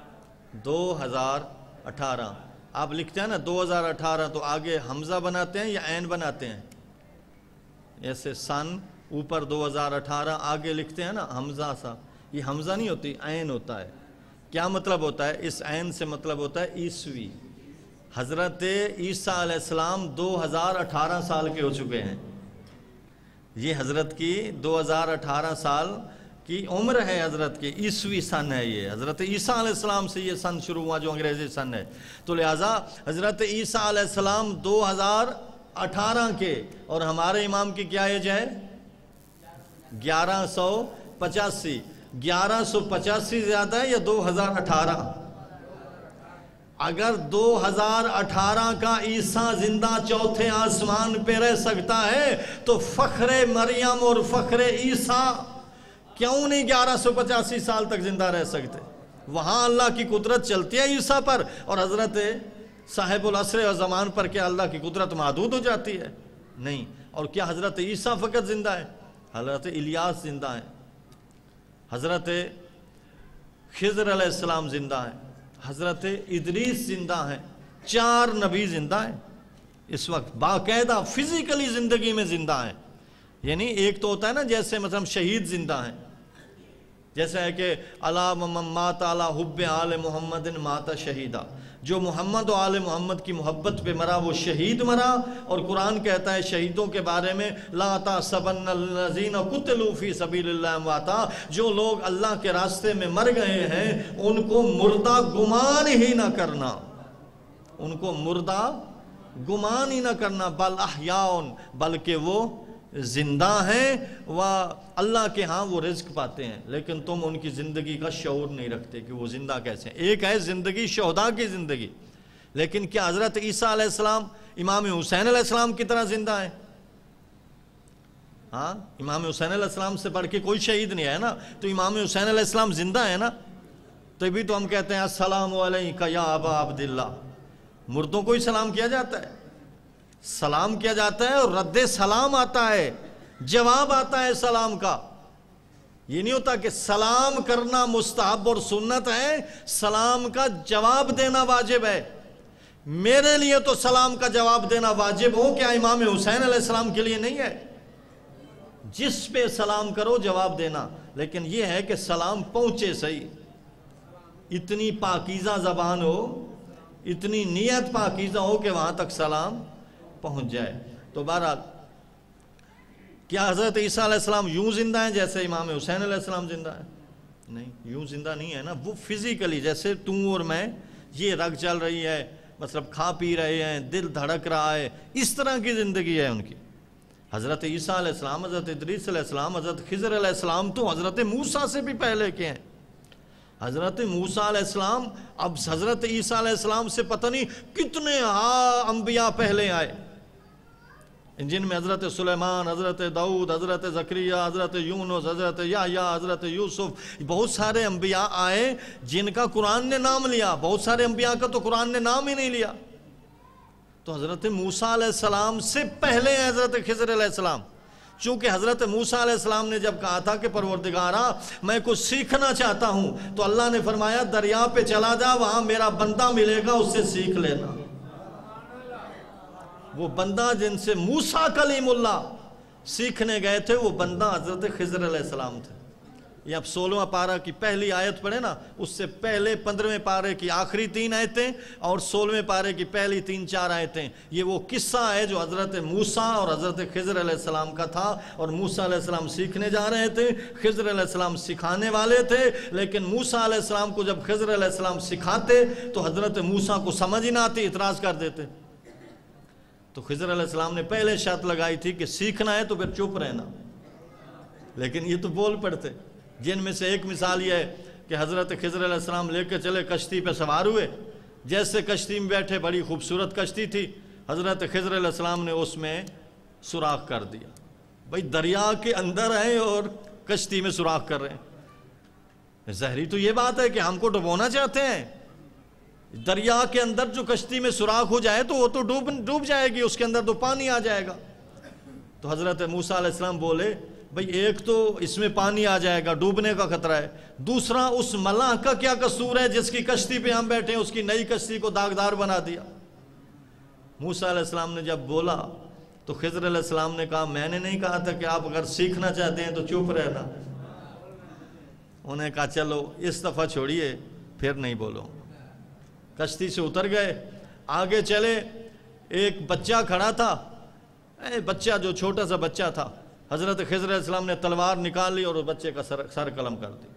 S1: 2018. آپ لکھتے ہیں نا 2018 تو آگے حمزہ بناتے ہیں یا عین بناتے ہیں؟ ایسے سن اوپر 2018 آگے لکھتے ہیں نا حمزہ سا. یہ حمزہ نہیں ہوتی، عین ہوتا ہے. کیا مطلب ہوتا ہے؟ اس عین سے مطلب ہوتا ہے عیسوی. حضرت عیسیٰ علیہ السلام 2018 سال کے ہو چکے ہیں. یہ حضرت کی 2018 سال کی عمر ہے. حضرت کی عیسوی سن ہے یہ. حضرت عیسیٰ علیہ السلام سے یہ سن شروع ہوا جو انگریزی سن ہے. تو لہٰذا حضرت عیسیٰ علیہ السلام 2018 کے، اور ہمارے امام کی کیا ایج ہے؟ 1185. 1185 زیادہ ہے یا 2018؟ اگر 2018 کا عیسیٰ زندہ چوتھے آسمان پہ رہ سکتا ہے تو فخر مریم اور فخر عیسیٰ کیوں نہیں 1185 سال تک زندہ رہ سکتے؟ وہاں اللہ کی قدرت چلتی ہے عیسیٰ پر، اور حضرت صاحب العصر و زمان پر کیا اللہ کی قدرت محدود ہو جاتی ہے؟ نہیں. اور کیا حضرت عیسیٰ فقط زندہ ہے؟ حضرت الیاس زندہ ہیں، حضرت خضر علیہ السلام زندہ ہیں، حضرت ادریس زندہ ہیں. 4 نبی زندہ ہیں اس وقت، باقاعدہ فزیکلی زندگی میں زندہ ہیں. یعنی ایک تو ہوتا ہے نا جیسے مثلا شہید زندہ ہیں، جیسے ہے کہ علی من مات علی حب آل محمد مات شہیدہ، جو محمد و آل محمد کی محبت پہ مرا وہ شہید مرا. اور قرآن کہتا ہے شہیدوں کے بارے میں لا تحسبن الذین قتلوا فی سبیل اللہ امواتا، جو لوگ اللہ کے راستے میں مر گئے ہیں ان کو مردہ گمان ہی نہ کرنا، ان کو مردہ گمان ہی نہ کرنا. بل احیاء، بلکہ وہ زندہ ہیں، وہ اللہ کے ہاں وہ رزق پاتے ہیں. لیکن تم ان کی زندگی کا شعور نہیں رکھتے کہ وہ زندہ کیسے ہیں. ایک ہے زندگی شہداء کی زندگی، لیکن کیا حضرت عیسیٰ علیہ السلام امام حسین علیہ السلام کی طرح زندہ ہیں؟ ہاں، امام حسین علیہ السلام سے بڑھ کے کوئی شہید نہیں ہے نا. تو امام حسین علیہ السلام زندہ ہے نا. تبھی تو ہم کہتے ہیں السلام علیکہ یا ابا عبداللہ. مردوں کو ہی سلام کیا جاتا ہے، سلام کیا جاتا ہے اور رد سلام آتا ہے، جواب آتا ہے سلام کا. یہ نہیں ہوتا کہ سلام کرنا مستحب اور سنت ہے، سلام کا جواب دینا واجب ہے. میرے لیے تو سلام کا جواب دینا واجب ہو، کیا امام حسین علیہ السلام کے لیے نہیں ہے؟ جس پہ سلام کرو جواب دینا، لیکن یہ ہے کہ سلام پہنچے صحیح. اتنی پاکیزہ زبان ہو، اتنی نیت پاکیزہ ہو کہ وہاں تک سلام پہنچ جائے. تو بہرحال کیا حضرت عیسیٰ علیہ السلام یوں زندہ ہیں جیسے امام حسین علیہ السلام زندہ ہیں؟ نہیں، یوں زندہ نہیں ہے نا. وہ فزیکلی جیسے تم اور میں، یہ رگ چل رہی ہے، مطلب کھا پی رہے ہیں، دل دھڑک رہا ہے، اس طرح کی زندگی ہے ان کی. حضرت عیسیٰ علیہ السلام، حضرت ادریس علیہ السلام، حضرت خضر علیہ السلام تو حضرت موسیٰ سے بھی پہلے کے ہیں. حضرت موسیٰ علیہ السلام، اب حضرت عیسیٰ علیہ السلام سے پتہ نہیں کتنے انبیاء پہلے آئے. جن میں حضرت سلیمان، حضرت داؤد، حضرت زکریا، حضرت یونس، حضرت یحییٰ، حضرت یوسف، بہت سارے انبیاء آئے جن کا قرآن نے نام لیا، بہت سارے انبیاء کا تو قرآن نے نام ہی نہیں لیا۔ تو حضرت موسیٰ علیہ السلام سے پہلے ہیں حضرت خضر علیہ السلام، چونکہ حضرت موسیٰ علیہ السلام نے جب کہا تھا کہ پروردگارا میں کچھ سیکھنا چاہتا ہوں، تو اللہ نے فرمایا دریا پہ چلا جا، وہاں میرا بندہ ملے گا، اس سے سیکھ لینا۔ وہ بندہ جن سے موسیٰ کلیم اللہ سیکھنے گئے تھے، وہ بندہ حضرت خضر علیہ السلام تھے۔ یہ اب 16واں پارہ کی پہلی آیت پڑھے نا، اس سے پہلے 15ویں پارے کی آخری 3 آیتیں اور 16ویں پارے کی پہلی 3-4 آیتیں، یہ وہ قصہ ہے جو حضرت موسیٰ اور حضرت خضر علیہ السلام کا تھا۔ اور موسیٰ علیہ السلام سیکھنے جا رہے تھے، خضر علیہ السلام سکھانے والے تھے، لیکن موسیٰ علیہ السلام کو جب خضر علیہ السلام سکھاتے تو حضرت موسیٰ کو سمجھ ہی نہ آتی، اعتراض کر دیتے۔ تو خضر علیہ السلام نے پہلے شرط لگائی تھی کہ سیکھنا ہے تو پھر چپ رہنا، لیکن یہ تو بول پڑتے۔ جن میں سے ایک مثال یہ ہے کہ حضرت خضر علیہ السلام لے کے چلے، کشتی پہ سوار ہوئے، جیسے کشتی میں بیٹھے، بڑی خوبصورت کشتی تھی، حضرت خضر علیہ السلام نے اس میں سوراخ کر دیا۔ بھائی دریا کے اندر ہیں اور کشتی میں سوراخ کر رہے ہیں، ظاہری تو یہ بات ہے کہ ہم کو ڈبونا چاہتے ہیں۔ دریا کے اندر جو کشتی میں سوراخ ہو جائے تو وہ تو ڈوب جائے گی، اس کے اندر تو پانی آ جائے گا۔ تو حضرت موسیٰ علیہ السلام بولے بھئی ایک تو اس میں پانی آ جائے گا، ڈوبنے کا خطرہ ہے، دوسرا اس ملاح کا کیا قصور ہے جس کی کشتی پہ ہم بیٹھے ہیں، اس کی نئی کشتی کو داغدار بنا دیا۔ موسیٰ علیہ السلام نے جب بولا تو خضر علیہ السلام نے کہا میں نے نہیں کہا تھا کہ آپ اگر سیکھنا چاہتے ہیں تو چپ رہنا۔ انہوں نے کہا چلو اس دفعہ چھوڑیے، پھر نہیں بولو۔ کشتی سے اتر گئے، آگے چلے، ایک بچہ کھڑا تھا، بچہ جو چھوٹا سا بچہ تھا، حضرت خضر علیہ السلام نے تلوار نکال لی اور اس بچے کا سر قلم کر دی۔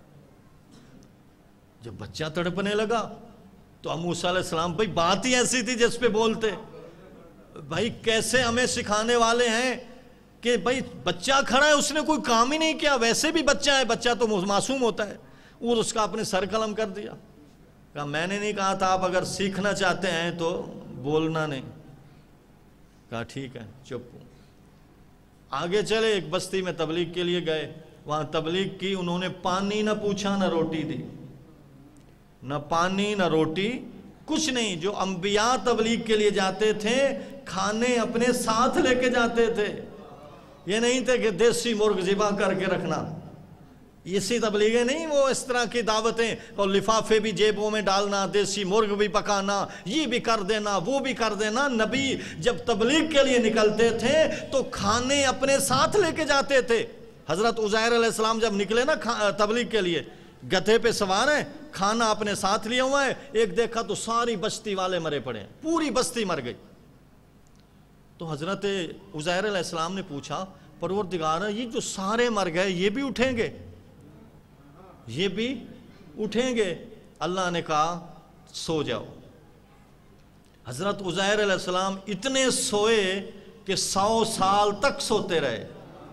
S1: جب بچہ تڑپنے لگا تو موسیٰ علیہ السلام، بھائی بات ہی ایسی تھی جس پہ بولتے، بھائی کیسے ہمیں سکھانے والے ہیں کہ بھائی بچہ کھڑا ہے، اس نے کوئی کام ہی نہیں کیا، ویسے بھی بچہ ہے، بچہ تو معصوم ہوتا ہے، اور اس کا اپنے سر قلم کر دیا۔ کہا میں نے نہیں کہا تھا، آپ اگر سیکھنا چاہتے ہیں تو بولنا نہیں۔ کہا ٹھیک ہے چپ ہوں۔ آگے چلے، ایک بستی میں تبلیغ کے لیے گئے، وہاں تبلیغ کی، انہوں نے پانی نہ پوچھا نہ روٹی دی، نہ پانی نہ روٹی، کچھ نہیں۔ جو انبیاء تبلیغ کے لیے جاتے تھے کھانے اپنے ساتھ لے کے جاتے تھے، یہ نہیں تھے کہ دیسی مرغ ذبح کر کے رکھنا، اسی تبلیغیں نہیں، وہ اس طرح کی دعوتیں، اور لفافے بھی جیبوں میں ڈالنا، دیسی مرغ بھی پکانا، یہ بھی کر دینا وہ بھی کر دینا۔ نبی جب تبلیغ کے لیے نکلتے تھے تو کھانے اپنے ساتھ لے کے جاتے تھے۔ حضرت عزیر علیہ السلام جب نکلے نا تبلیغ کے لیے، گدھے پہ سوار ہیں، کھانا اپنے ساتھ لیا ہوا ہے، ایک دیکھا تو ساری بستی والے مرے پڑے ہیں، پوری بستی مر گئی۔ تو حضرت عزیر علیہ السلام نے پوچھا پروردگارا یہ جو سارے مر گئے یہ بھی اٹھیں گے؟ یہ بھی اٹھیں گے؟ اللہ نے کہا سو جاؤ۔ حضرت عزیر علیہ السلام اتنے سوئے کہ 100 سال تک سوتے رہے۔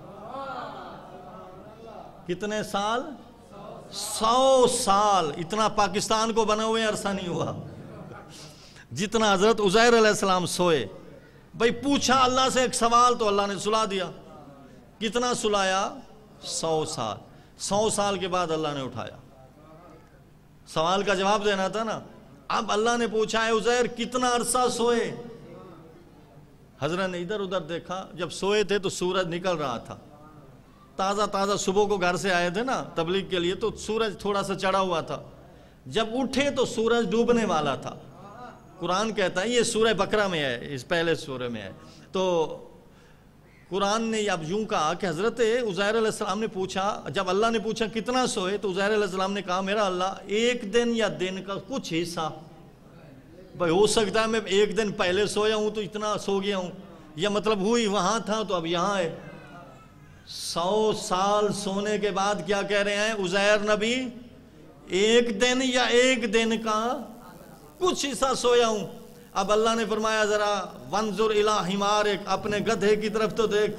S1: کتنے سال؟ 100 سال۔ اتنا پاکستان کو بنا ہوئے عرصہ نہیں ہوا جتنا حضرت عزیر علیہ السلام سوئے۔ بھئی پوچھا اللہ سے ایک سوال تو اللہ نے سلا دیا۔ کتنا سلایا؟ 100 سال۔ 100 سال کے بعد اللہ نے اٹھایا۔ سوال کا جواب دینا تھا نا۔ اب اللہ نے پوچھا ہے عزیر کتنا عرصہ سوئے؟ حضرت نے ادھر ادھر دیکھا، جب سوئے تھے تو سورج نکل رہا تھا، تازہ تازہ صبح کو گھر سے آئے تھے نا تبلیغ کے لیے، تو سورج تھوڑا سا چڑھا ہوا تھا۔ جب اٹھے تو سورج ڈوبنے والا تھا۔ قرآن کہتا ہے، یہ سورہ بقرہ میں ہے، اس پہلے سورہ میں ہے، تو قرآن نے اب یوں کہا کہ حضرت عزیر علیہ السلام نے پوچھا، جب اللہ نے پوچھا کتنا سوئے تو عزیر علیہ السلام نے کہا میرا اللہ ایک دن یا دن کا کچھ حصہ، بھائی ہو سکتا ہے میں ایک دن پہلے سویا ہوں تو اتنا سو گیا ہوں، یا مطلب ہوئی وہاں تھا تو اب یہاں ہے۔ 100 سال سونے کے بعد کیا کہہ رہے ہیں عزیر نبی؟ ایک دن یا ایک دن کا کچھ حصہ سویا ہوں۔ اب اللہ نے فرمایا ذرا وانظر الی حمارک، اپنے گدھے کی طرف تو دیکھ،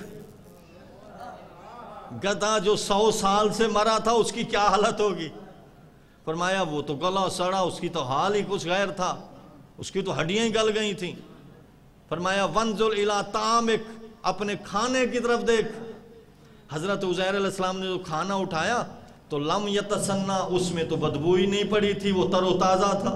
S1: گدھا جو 100 سال سے مرا تھا اس کی کیا حالت ہوگی؟ فرمایا وہ تو گلا سڑا، اس کی تو حال ہی کچھ غیر تھا، اس کی تو ہڈیاں ہی گل گئی تھیں۔ فرمایا وانظر الی طعامک، اپنے کھانے کی طرف دیکھ. حضرت عزیر علیہ السلام نے جو کھانا اٹھایا تو لم یتسنہ، اس میں تو بدبو ہی نہیں پڑی تھی، وہ تر و تازہ تھا.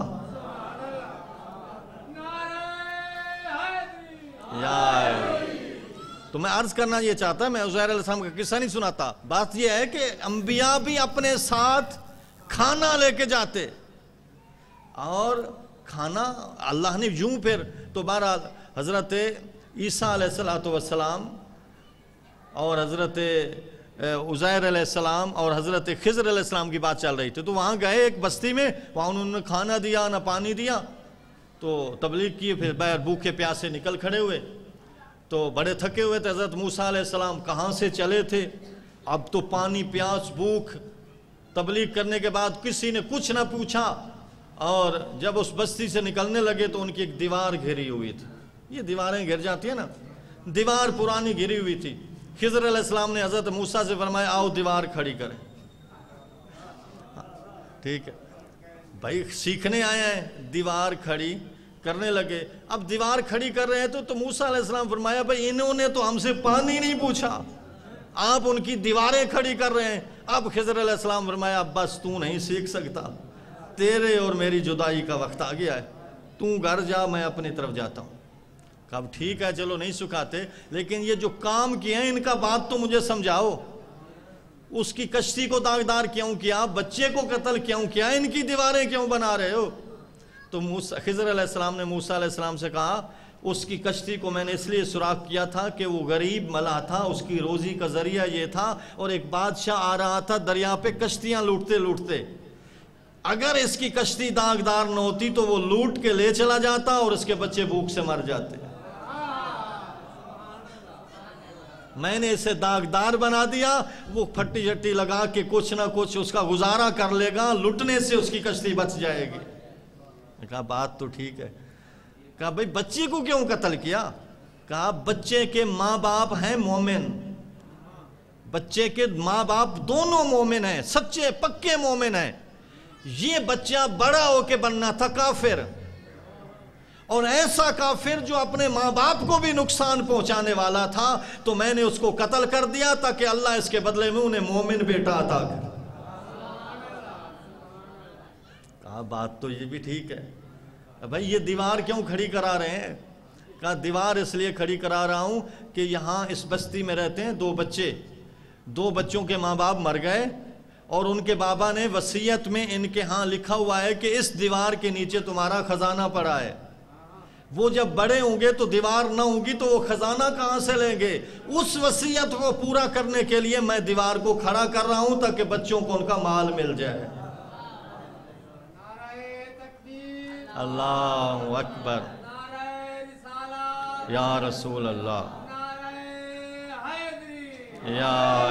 S1: تو میں عرض کرنا یہ چاہتا، میں عزیر علیہ السلام کا قصہ نہیں سناتا، بات یہ ہے کہ انبیاء بھی اپنے ساتھ کھانا لے کے جاتے، اور کھانا اللہ نے یوں پھر تو بہرحال حضرت عیسیٰ علیہ السلام اور حضرت عزیر علیہ السلام اور حضرت خضر علیہ السلام کی بات چل رہی تھی. تو وہاں گئے ایک بستی میں، وہاں انہوں نے کھانا دیا نہ پانی دیا، تو تبلیغ کیے، پھر باہر بھوکے پیاسے نکل کھڑے ہوئے، تو بڑے تھکے ہوئے تھے. حضرت موسیٰ علیہ السلام کہاں سے چلے تھے، اب تو پانی پیاس بھوک، تبلیغ کرنے کے بعد کسی نے کچھ نہ پوچھا، اور جب اس بستی سے نکلنے لگے تو ان کی ایک دیوار گھری ہوئی تھی. یہ دیواریں گھر جاتی ہیں نا، دیوار پرانی گھری ہوئی تھی. خضر علیہ السلام نے حضرت موسیٰ سے فرمایا آؤ دیوار کھڑی کریں. ٹھیک ہے بھائی، سیکھنے آئے ہیں، دیوار کھڑی کرنے لگے. اب دیوار کھڑی کر رہے ہیں تو موسیٰ علیہ السلام فرمایا بھائی انہوں نے تو ہم سے پانی نہیں پوچھا، آپ ان کی دیواریں کھڑی کر رہے ہیں. اب خضر علیہ السلام فرمایا اب بس تو نہیں سیکھ سکتا، تیرے اور میری جدائی کا وقت آ گیا ہے، تو گھر جا، میں اپنی طرف جاتا ہوں. کہا ٹھیک ہے چلو نہیں سکھاتے، لیکن یہ جو کام کیے ہیں ان کا بات تو مجھے سمجھاؤ. اس کی کشتی کو داغدار کیوں کیا، بچے کو قتل کیوں کیا، ان کی دیواریں کیوں بنا رہے ہو؟ تو خضر علیہ السلام نے موسیٰ علیہ السلام سے کہا اس کی کشتی کو میں نے اس لیے سوراخ کیا تھا کہ وہ غریب ملا تھا، اس کی روزی کا ذریعہ یہ تھا، اور ایک بادشاہ آ رہا تھا دریا پہ کشتیاں لوٹتے لوٹتے، اگر اس کی کشتی داغدار نہ ہوتی تو وہ لوٹ کے لے چلا جاتا اور اس کے بچے بھوک سے مر جاتے. میں نے اسے داغدار بنا دیا، وہ پھٹی جھٹی لگا کے کچھ نہ کچھ اس کا گزارا کر لے گا، لٹنے سے اس کی کشتی بچ جائے گی. کہا بات تو ٹھیک ہے. کہا بھئی بچے کو کیوں قتل کیا؟ کہا بچے کے ماں باپ ہیں مومن، بچے کے ماں باپ دونوں مومن ہیں، سچے پکے مومن ہیں. یہ بچہ بڑا ہو کے بننا تھا کافر، اور ایسا کافر جو اپنے ماں باپ کو بھی نقصان پہنچانے والا تھا، تو میں نے اس کو قتل کر دیا تاکہ اللہ اس کے بدلے میں انہیں مومن بیٹا عطا کرے. کہا بات تو یہ بھی ٹھیک ہے. بھائی یہ دیوار کیوں کھڑی کرا رہے ہیں؟ کہا دیوار اس لیے کھڑی کرا رہا ہوں کہ یہاں اس بستی میں رہتے ہیں دو بچے، دو بچوں کے ماں باپ مر گئے، اور ان کے بابا نے وصیت میں ان کے ہاں لکھا ہوا ہے کہ اس دیوار کے نیچے تمہارا خزانہ پڑا ہے. وہ جب بڑے ہوں گے تو دیوار نہ ہوگی تو وہ خزانہ کہاں سے لیں گے؟ اس وصیت کو پورا کرنے کے لیے میں دیوار کو کھڑا کر رہا ہوں تاکہ بچوں کو ان کا مال مل جائے. اللہ اکبر، یا رسول اللہ، یا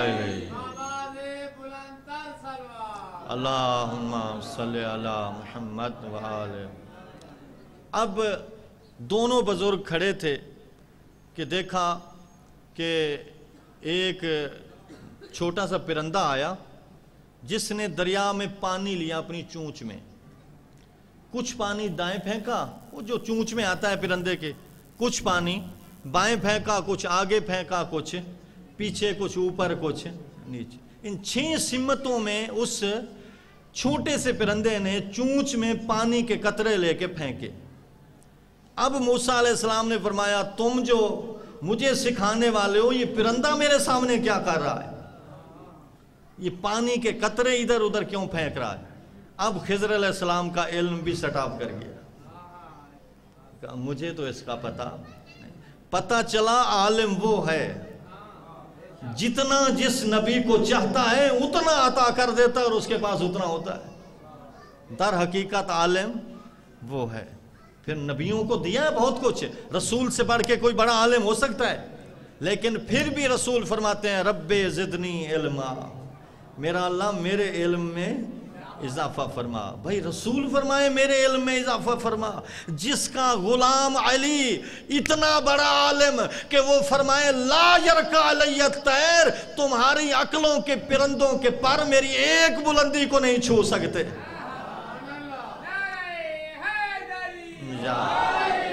S1: اللہم صلی علی محمد وآلہ. اب دونوں بزرگ کھڑے تھے کہ دیکھا کہ ایک چھوٹا سا پرندہ آیا جس نے دریا میں پانی لیا اپنی چونچ میں، کچھ پانی دائیں پھینکا، وہ جو چونچ میں آتا ہے پرندے کے، کچھ پانی بائیں پھینکا، کچھ آگے پھینکا، کچھ پیچھے، کچھ اوپر، کچھ نیچے. ان 6 سمتوں میں اس چھوٹے سے پرندے نے چونچ میں پانی کے قطرے لے کے پھینکے. اب موسیٰ علیہ السلام نے فرمایا تم جو مجھے سکھانے والے ہو، یہ پرندہ میرے سامنے کیا کر رہا ہے؟ یہ پانی کے قطرے ادھر ادھر کیوں پھینک رہا ہے؟ اب خضر علیہ السلام کا علم بھی سٹ آف کر گیا. کہا مجھے تو اس کا پتہ چلا عالم وہ ہے جتنا جس نبی کو چاہتا ہے اتنا عطا کر دیتا ہے اور اس کے پاس اتنا ہوتا ہے. در حقیقت عالم وہ ہے. پھر نبیوں کو دیا ہے بہت کچھ، رسول سے بڑھ کے کوئی بڑا عالم ہو سکتا ہے، لیکن پھر بھی رسول فرماتے ہیں رب زدنی علما، میرا اللہ میرے علم میں اضافہ فرما. بھائی رسول فرمائے میرے علم میں اضافہ فرما. جس کا غلام علی اتنا بڑا عالم کہ وہ فرمائے لا یرکع علی الطیر، تمہاری عقلوں کے پرندوں کے پر میری ایک بلندی کو نہیں چھو سکتے.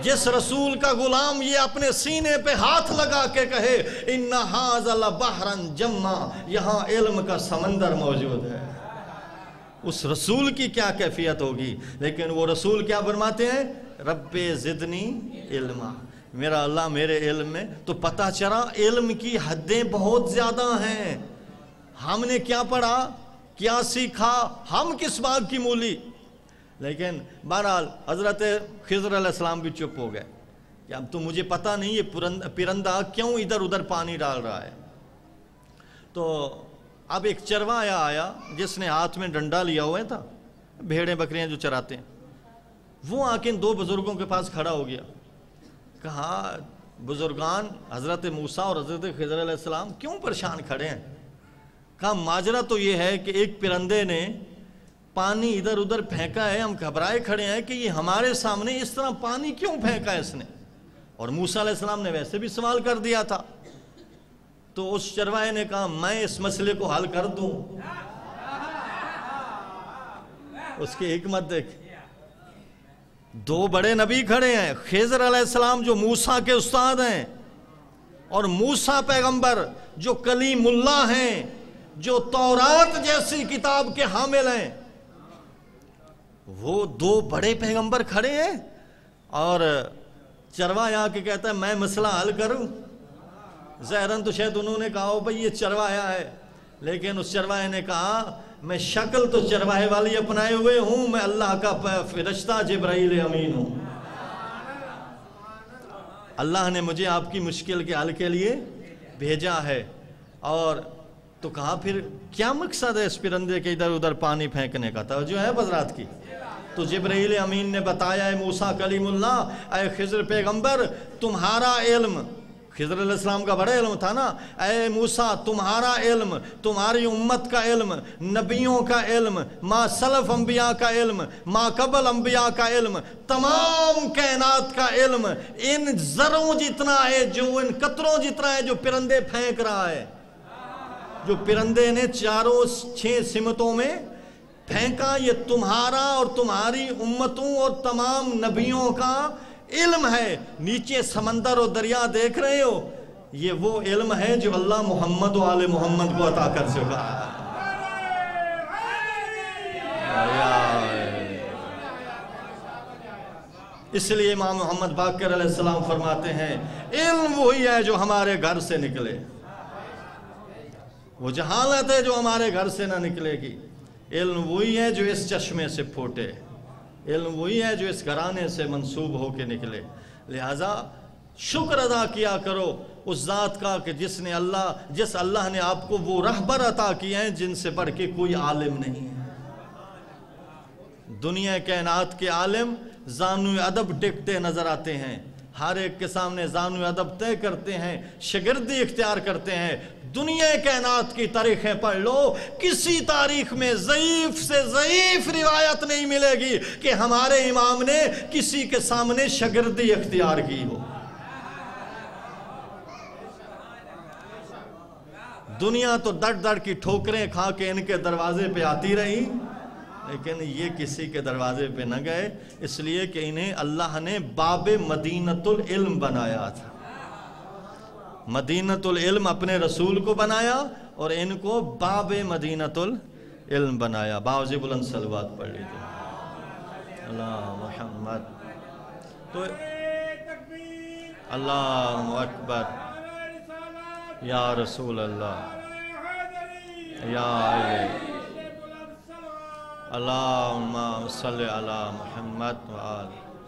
S1: جس رسول کا غلام یہ اپنے سینے پہ ہاتھ لگا کے کہے اِنَّ هَذَا لَبَحْرًا جَمَّا، یہاں علم کا سمندر موجود ہے، اس رسول کی کیا کیفیت ہوگی؟ لیکن وہ رسول کیا فرماتے ہیں؟ رب زدنی علما، میرا اللہ میرے علم میں۔ تو پتہ چلا علم کی حدیں بہت زیادہ ہیں۔ ہم نے کیا پڑھا، کیا سیکھا، ہم کس بات کی مولی؟ لیکن بہرحال حضرت خضر علیہ السلام بھی چپ ہو گئے کہ اب تو مجھے پتہ نہیں یہ پرندہ کیوں ادھر ادھر پانی ڈال رہا ہے۔ تو اب ایک چروایا آیا جس نے ہاتھ میں ڈنڈا لیا ہوا تھا، بھیڑیں بکریاں جو چراتے ہیں، وہ آ کے ان دو بزرگوں کے پاس کھڑا ہو گیا۔ کہا بزرگان حضرت موسیٰ اور حضرت خضر علیہ السلام کیوں پریشان کھڑے ہیں؟ کہا ماجرا تو یہ ہے کہ ایک پرندے نے پانی ادھر ادھر پھینکا ہے، ہم گھبرائے کھڑے ہیں کہ یہ ہمارے سامنے اس طرح پانی کیوں پھینکا ہے اس نے، اور موسیٰ علیہ السلام نے ویسے بھی سوال کر دیا تھا۔ تو اس چروائے نے کہا میں اس مسئلے کو حل کر دوں۔ اس کی حکمت دیکھ، دو بڑے نبی کھڑے ہیں، خضر علیہ السلام جو موسیٰ کے استاد ہیں، اور موسیٰ پیغمبر جو کلیم اللہ ہیں، جو تورات جیسی کتاب کے حامل ہیں۔ وہ دو بڑے پیغمبر کھڑے ہیں اور چروایا کے کہتا ہے میں مسئلہ حل کروں۔ ظاہراً تو شاید انہوں نے کہا ہو بھئی یہ چروایا ہے، لیکن اس چروائے نے کہا میں شکل تو چرواہے والی اپنائے ہوئے ہوں، میں اللہ کا فرشتہ جبرائیل امین ہوں۔ اللہ نے مجھے آپ کی مشکل کے حل کے لیے بھیجا ہے۔ اور تو کہا پھر کیا مقصد ہے اس پرندے کے ادھر ادھر پانی پھینکنے کا؟ توجہ ہے حضرات کی؟ تو جبرائیل امین نے بتایا اے موسیٰ کلیم اللہ، اے خضر پیغمبر تمہارا علم، خضر علیہ السلام کا بڑا علم تھا نا، اے موسیٰ تمہارا علم، تمہاری امت کا علم، نبیوں کا علم، ما سلف انبیاء کا علم، ما قبل انبیاء کا علم، تمام کائنات کا علم ان ذروں جتنا ہے، جو ان قطروں جتنا ہے جو پرندے پھینک رہا ہے، جو پرندے نے چاروں 6 سمتوں میں پھینکا، یہ تمہارا اور تمہاری امتوں اور تمام نبیوں کا علم ہے۔ نیچے سمندر اور دریا دیکھ رہے ہو، یہ وہ علم ہے جو اللہ محمد و آل محمد کو عطا کر چکا ہے۔ اس لیے امام محمد باقر علیہ السلام فرماتے ہیں علم وہی ہے جو ہمارے گھر سے نکلے، وہ جہالت ہے جو ہمارے گھر سے نہ نکلے گی، علم وہی ہے جو اس چشمے سے پھوٹے، علم وہی ہے جو اس گھرانے سے منسوب ہو کے نکلے۔ لہٰذا شکر ادا کیا کرو اس ذات کا کہ جس اللہ نے آپ کو وہ رہبر عطا کیے ہیں جن سے بڑھ کے کوئی عالم نہیں ہے۔ دنیا کائنات کے عالم زانو ادب ٹکتے نظر آتے ہیں، ہر ایک کے سامنے زانو ادب طے کرتے ہیں، شاگردی اختیار کرتے ہیں۔ دنیا کائنات کی تاریخیں پڑھ لو، کسی تاریخ میں ضعیف سے ضعیف روایت نہیں ملے گی کہ ہمارے امام نے کسی کے سامنے شاگردی اختیار کی ہو۔ دنیا تو ڈر ڈر کی ٹھوکریں کھا کے ان کے دروازے پہ آتی رہی، لیکن یہ کسی کے دروازے پہ نہ گئے، اس لیے کہ انہیں اللہ نے باب مدینۃ العلم بنایا تھا۔ مدینۃ العلم اپنے رسول کو بنایا اور ان کو باب مدینۃ العلم بنایا۔ باوجہ بلند صلوات پڑھ لیجیے اللہ محمد۔ تو اللہ اکبر، یا رسول اللہ، یا علی اللہم صلی علی محمد وآل۔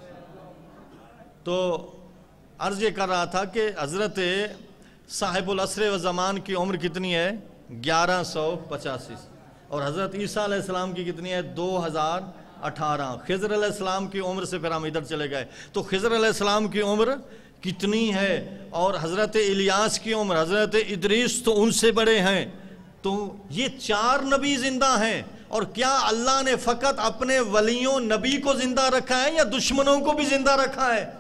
S1: تو عرض یہ کر رہا تھا کہ حضرت صاحب العصر و زمان کی عمر کتنی ہے؟ 1185، اور حضرت عیسیٰ علیہ السلام کی کتنی ہے؟ 2018۔ خضر علیہ السلام کی عمر سے پھر ہم ادھر چلے گئے تو خضر علیہ السلام کی عمر کتنی ہے، اور حضرت الیاس کی عمر، حضرت ادریس تو ان سے بڑے ہیں۔ تو یہ 4 نبی زندہ ہیں، اور کیا اللہ نے فقط اپنے ولیوں نبی کو زندہ رکھا ہے یا دشمنوں کو بھی زندہ رکھا ہے؟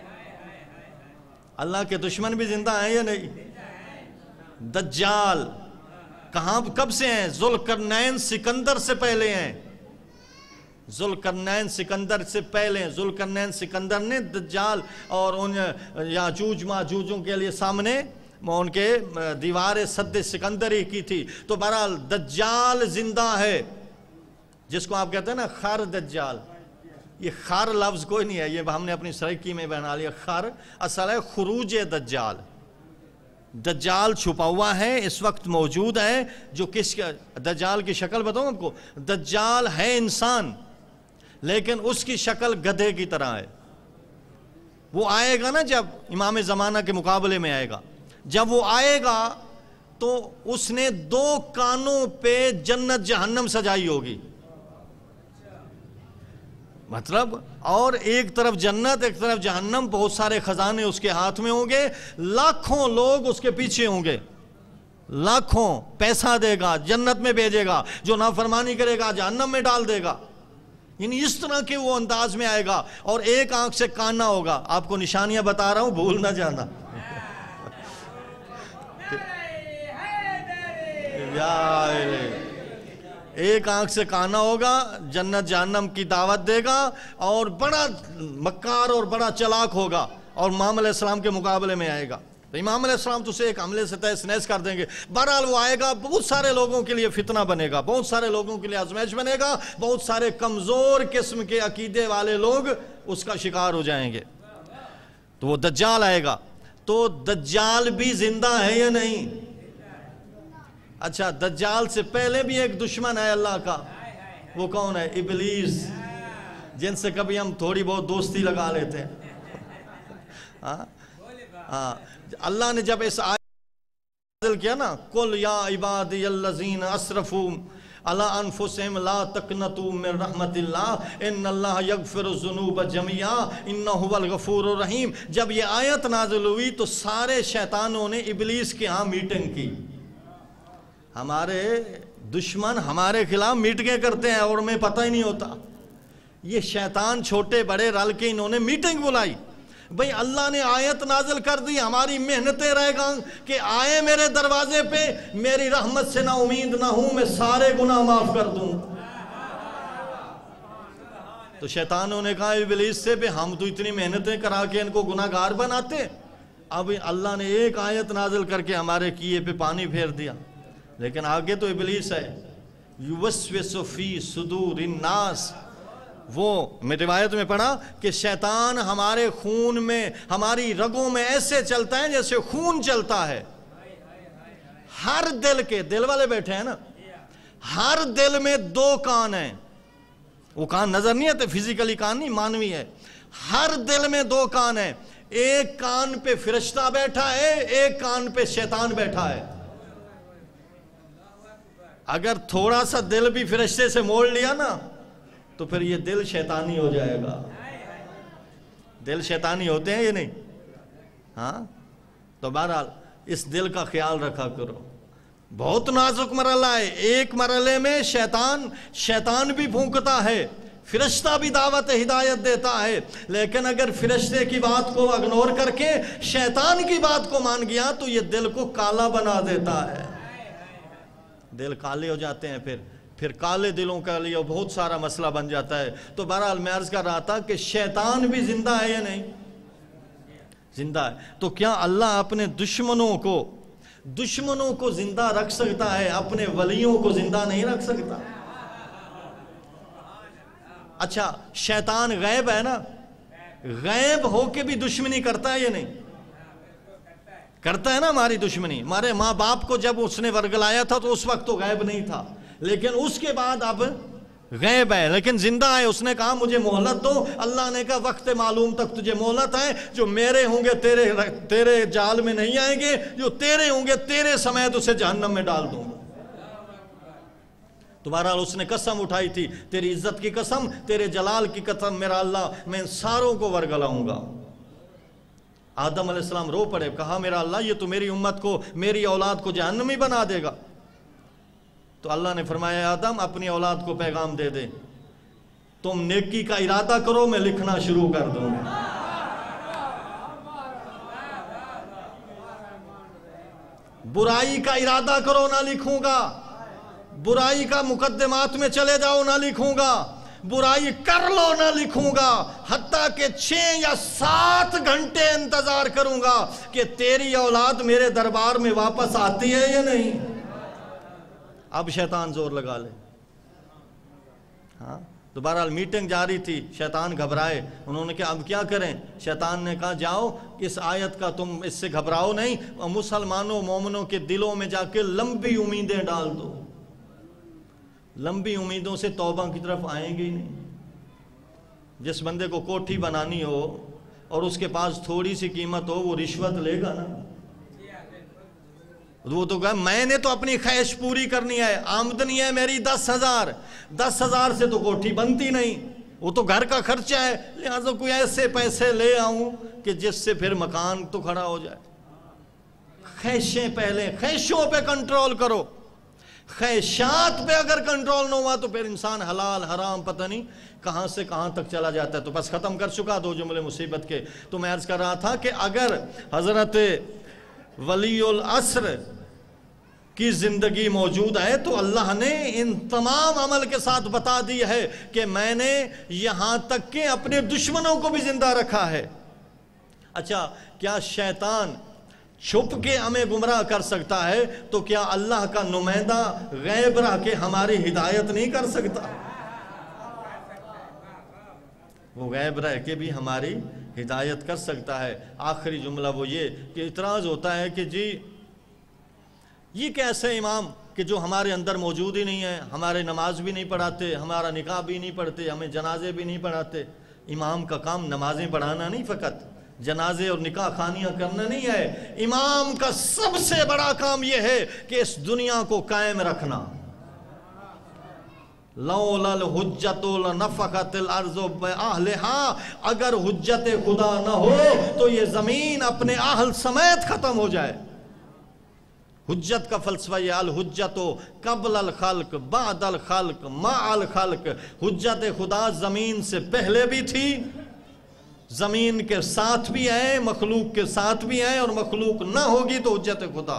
S1: اللہ کے دشمن بھی زندہ ہیں یا نہیں؟ دجال کب سے ہیں؟ ذوالقرنین سکندر سے پہلے ہیں۔ ذوالقرنین سکندر سے پہلے ذوالقرنین سکندر نے دجال اور ان یاجوج ماجوجوں کے لیے سامنے ان کے دیوار سد سکندری کی تھی. تو بہرحال دجال زندہ ہے، جس کو آپ کہتے ہیں نا خر دجال. یہ خر لفظ کوئی نہیں ہے، یہ ہم نے اپنی سرکی میں بنا لیا. خر اصل ہے خروج دجال. دجال چھپا ہوا ہے، اس وقت موجود ہے. جو کس دجال کی شکل بتاؤں آپ کو؟ دجال ہے انسان، لیکن اس کی شکل گدھے کی طرح ہے. وہ آئے گا نا جب امام زمانہ کے مقابلے میں آئے گا، جب وہ آئے گا تو اس نے 2 کانوں پہ جنت جہنم سجائی ہوگی. مطلب اور ایک طرف جنت ایک طرف جہنم، بہت سارے خزانے اس کے ہاتھ میں ہوں گے، لاکھوں لوگ اس کے پیچھے ہوں گے، لاکھوں پیسہ دے گا جنت میں بھیجے گا، جو نافرمانی کرے گا جہنم میں ڈال دے گا. یعنی اس طرح کے وہ انداز میں آئے گا، اور ایک آنکھ سے کانا ہوگا. آپ کو نشانیاں بتا رہا ہوں، بھول نہ جانا. ایک آنکھ سے کانا ہوگا، جنت جہنم کی دعوت دے گا، اور بڑا مکار اور بڑا چلاک ہوگا، اور امام علیہ السلام کے مقابلے میں آئے گا. تو امام علیہ السلام تو اسے ایک حملے سے تہس نہس کر دیں گے. بہرحال وہ آئے گا، بہت سارے لوگوں کے لیے فتنہ بنے گا، بہت سارے لوگوں کے لیے آزمائش بنے گا، بہت سارے کمزور قسم کے عقیدے والے لوگ اس کا شکار ہو جائیں گے. تو وہ دجال آئے گا. تو دجال بھی زندہ ہے یا نہیں؟ اچھا، دجال سے پہلے بھی ایک دشمن ہے اللہ کا. وہ کون ہے؟ ابلیس، جن سے کبھی ہم تھوڑی بہت دوستی لگا لیتے ہیں. اللہ نے جب اس آیت نازل کیا نا، قل یا عبادی الذین اسرفوا علی انفسہم لا تقنطوا من رحمت اللہ ان اللہ یغفر الذنوب جميعا انہ هو الغفور الرحیم. جب یہ آیت نازل ہوئی تو سارے شیطانوں نے ابلیس کے ہاں میٹنگ کی. ہمارے دشمن ہمارے خلاف میٹنگیں کرتے ہیں اور ہمیں پتہ ہی نہیں ہوتا. یہ شیطان چھوٹے بڑے رل کے انہوں نے میٹنگ بلائی. بھئی اللہ نے آیت نازل کر دی، ہماری محنتیں رہ گئیں کہ آئے میرے دروازے پہ، میری رحمت سے نہ امید نہ ہوں، میں سارے گناہ معاف کر دوں. تو شیطانوں نے کہا ابلیس سے، ہم تو اتنی محنتیں کرا کے ان کو گناہ گار بناتے، اب اللہ نے ایک آیت نازل کر کے ہمارے کیے پہ پانی پھیر دیا. لیکن آگے تو ابلیس ہے. یوسوس فی صدور الناس، وہ میں روایت میں پڑھا کہ شیطان ہمارے خون میں، ہماری رگوں میں ایسے چلتا ہے جیسے خون چلتا ہے. ہر دل کے، دل والے بیٹھے ہیں نا، ہر دل میں 2 کان ہیں. وہ کان نظر نہیں آتے، فزیکلی کان نہیں، مانوی ہے. ہر دل میں 2 کان ہیں. ایک کان پہ فرشتہ بیٹھا ہے، ایک کان پہ شیطان بیٹھا ہے. اگر تھوڑا سا دل بھی فرشتے سے موڑ لیا نا تو پھر یہ دل شیطانی ہو جائے گا. دل شیطانی ہوتے ہیں یہ نہیں؟ ہاں. تو بہرحال اس دل کا خیال رکھا کرو. بہت نازک مرحلہ ہے. ایک مرحلے میں شیطان بھی بھونکتا ہے، فرشتہ بھی دعوت ہدایت دیتا ہے. لیکن اگر فرشتے کی بات کو اگنور کر کے شیطان کی بات کو مان گیا تو یہ دل کو کالا بنا دیتا ہے. دل کالے ہو جاتے ہیں، پھر کالے دلوں کا لیے بہت سارا مسئلہ بن جاتا ہے. تو بہرحال میں عرض کر رہا تھا کہ شیطان بھی زندہ ہے یا نہیں؟ زندہ ہے. تو کیا اللہ اپنے دشمنوں کو زندہ رکھ سکتا ہے، اپنے ولیوں کو زندہ نہیں رکھ سکتا؟ اچھا، شیطان غیب ہے نا، غیب ہو کے بھی دشمنی کرتا ہے یا نہیں؟ کرتا ہے نا ہماری دشمنی. ہمارے ماں باپ کو جب اس نے ورگلایا تھا تو اس وقت تو غیب نہیں تھا، لیکن اس کے بعد اب غیب ہے، لیکن زندہ ہے. اس نے کہا مجھے مہلت دو. اللہ نے کہا وقت معلوم تک تجھے مہلت ہے. جو میرے ہوں گے تیرے جال میں نہیں آئیں گے، جو تیرے ہوں گے تیرے سمیت اسے جہنم میں ڈال دوں گا. تو بہرحال اس نے قسم اٹھائی تھی، تیری عزت کی قسم، تیرے جلال کی قسم میرا اللہ، میں ان ساروں کو ورگلاؤں گا. آدم علیہ السلام رو پڑے، کہا میرا اللہ یہ تو میری امت کو، میری اولاد کو جہنمی بنا دے گا. تو اللہ نے فرمایا آدم اپنی اولاد کو پیغام دے دے، تم نیکی کا ارادہ کرو میں لکھنا شروع کر دوں گا. برائی کا ارادہ کرو نہ لکھوں گا، برائی کا مقدمات میں چلے جاؤ نہ لکھوں گا. برائی کر لو نہ لکھوں گا، حتیٰ کہ 6 یا 7 گھنٹے انتظار کروں گا کہ تیری اولاد میرے دربار میں واپس آتی ہے یا نہیں۔ اب شیطان زور لگا لے۔ ہاں تو بہرحال میٹنگ جاری تھی، شیطان گھبرائے، انہوں نے کہا اب کیا کریں؟ شیطان نے کہا جاؤ اس آیت کا تم اس سے گھبراؤ نہیں، اور مسلمانوں مومنوں کے دلوں میں جا کے لمبی امیدیں ڈال دو۔ لمبی امیدوں سے توبہ کی طرف آئیں گے ہی نہیں۔ جس بندے کو کوٹھی بنانی ہو اور اس کے پاس تھوڑی سی قیمت ہو، وہ رشوت لے گا نا؟ وہ تو کہا میں نے تو اپنی خواہش پوری کرنی ہے، آمدنی ہے میری 10,000، 10,000 سے تو کوٹھی بنتی نہیں، وہ تو گھر کا خرچہ ہے، لہٰذا کوئی ایسے پیسے لے آؤں کہ جس سے پھر مکان تو کھڑا ہو جائے۔ خواہشیں پہلے، خواہشوں پہ کنٹرول کرو۔ خواہشات پہ اگر کنٹرول نہ ہوا تو پھر انسان حلال حرام پتہ نہیں کہاں سے کہاں تک چلا جاتا ہے۔ تو بس ختم کر چکا 2 جملے مصیبت کے۔ تو میں عرض کر رہا تھا کہ اگر حضرت ولی العصر کی زندگی موجود ہے تو اللہ نے ان تمام عمل کے ساتھ بتا دی ہے کہ میں نے یہاں تک کہ اپنے دشمنوں کو بھی زندہ رکھا ہے۔ اچھا، کیا شیطان چھپ کے ہمیں گمراہ کر سکتا ہے؟ تو کیا اللہ کا نمائندہ غیب رہ کے ہماری ہدایت نہیں کر سکتا؟ وہ غیب رہ کے بھی ہماری ہدایت کر سکتا ہے۔ آخری جملہ وہ یہ کہ اعتراض ہوتا ہے کہ جی یہ کیسے امام کہ جو ہمارے اندر موجود ہی نہیں ہے، ہمارے نماز بھی نہیں پڑھاتے، ہمارا نکاح بھی نہیں پڑھتے، ہمیں جنازے بھی نہیں پڑھاتے۔ امام کا کام نمازیں پڑھانا نہیں، فقط جنازے اور نکاح خانیاں کرنا نہیں ہے۔ امام کا سب سے بڑا کام یہ ہے کہ اس دنیا کو قائم رکھنا۔ لولا الحجت لنفخت الارض باہلہا، اگر حجت خدا نہ ہو تو یہ زمین اپنے اہل سمیت ختم ہو جائے۔ حجت کا فلسفہ یہ الحجت قبل الخلق بعد الخلق مع الخلق۔ حجت خدا زمین سے پہلے بھی تھی، زمین کے ساتھ بھی ہے، مخلوق کے ساتھ بھی ہے، اور مخلوق نہ ہوگی تو حجت خدا۔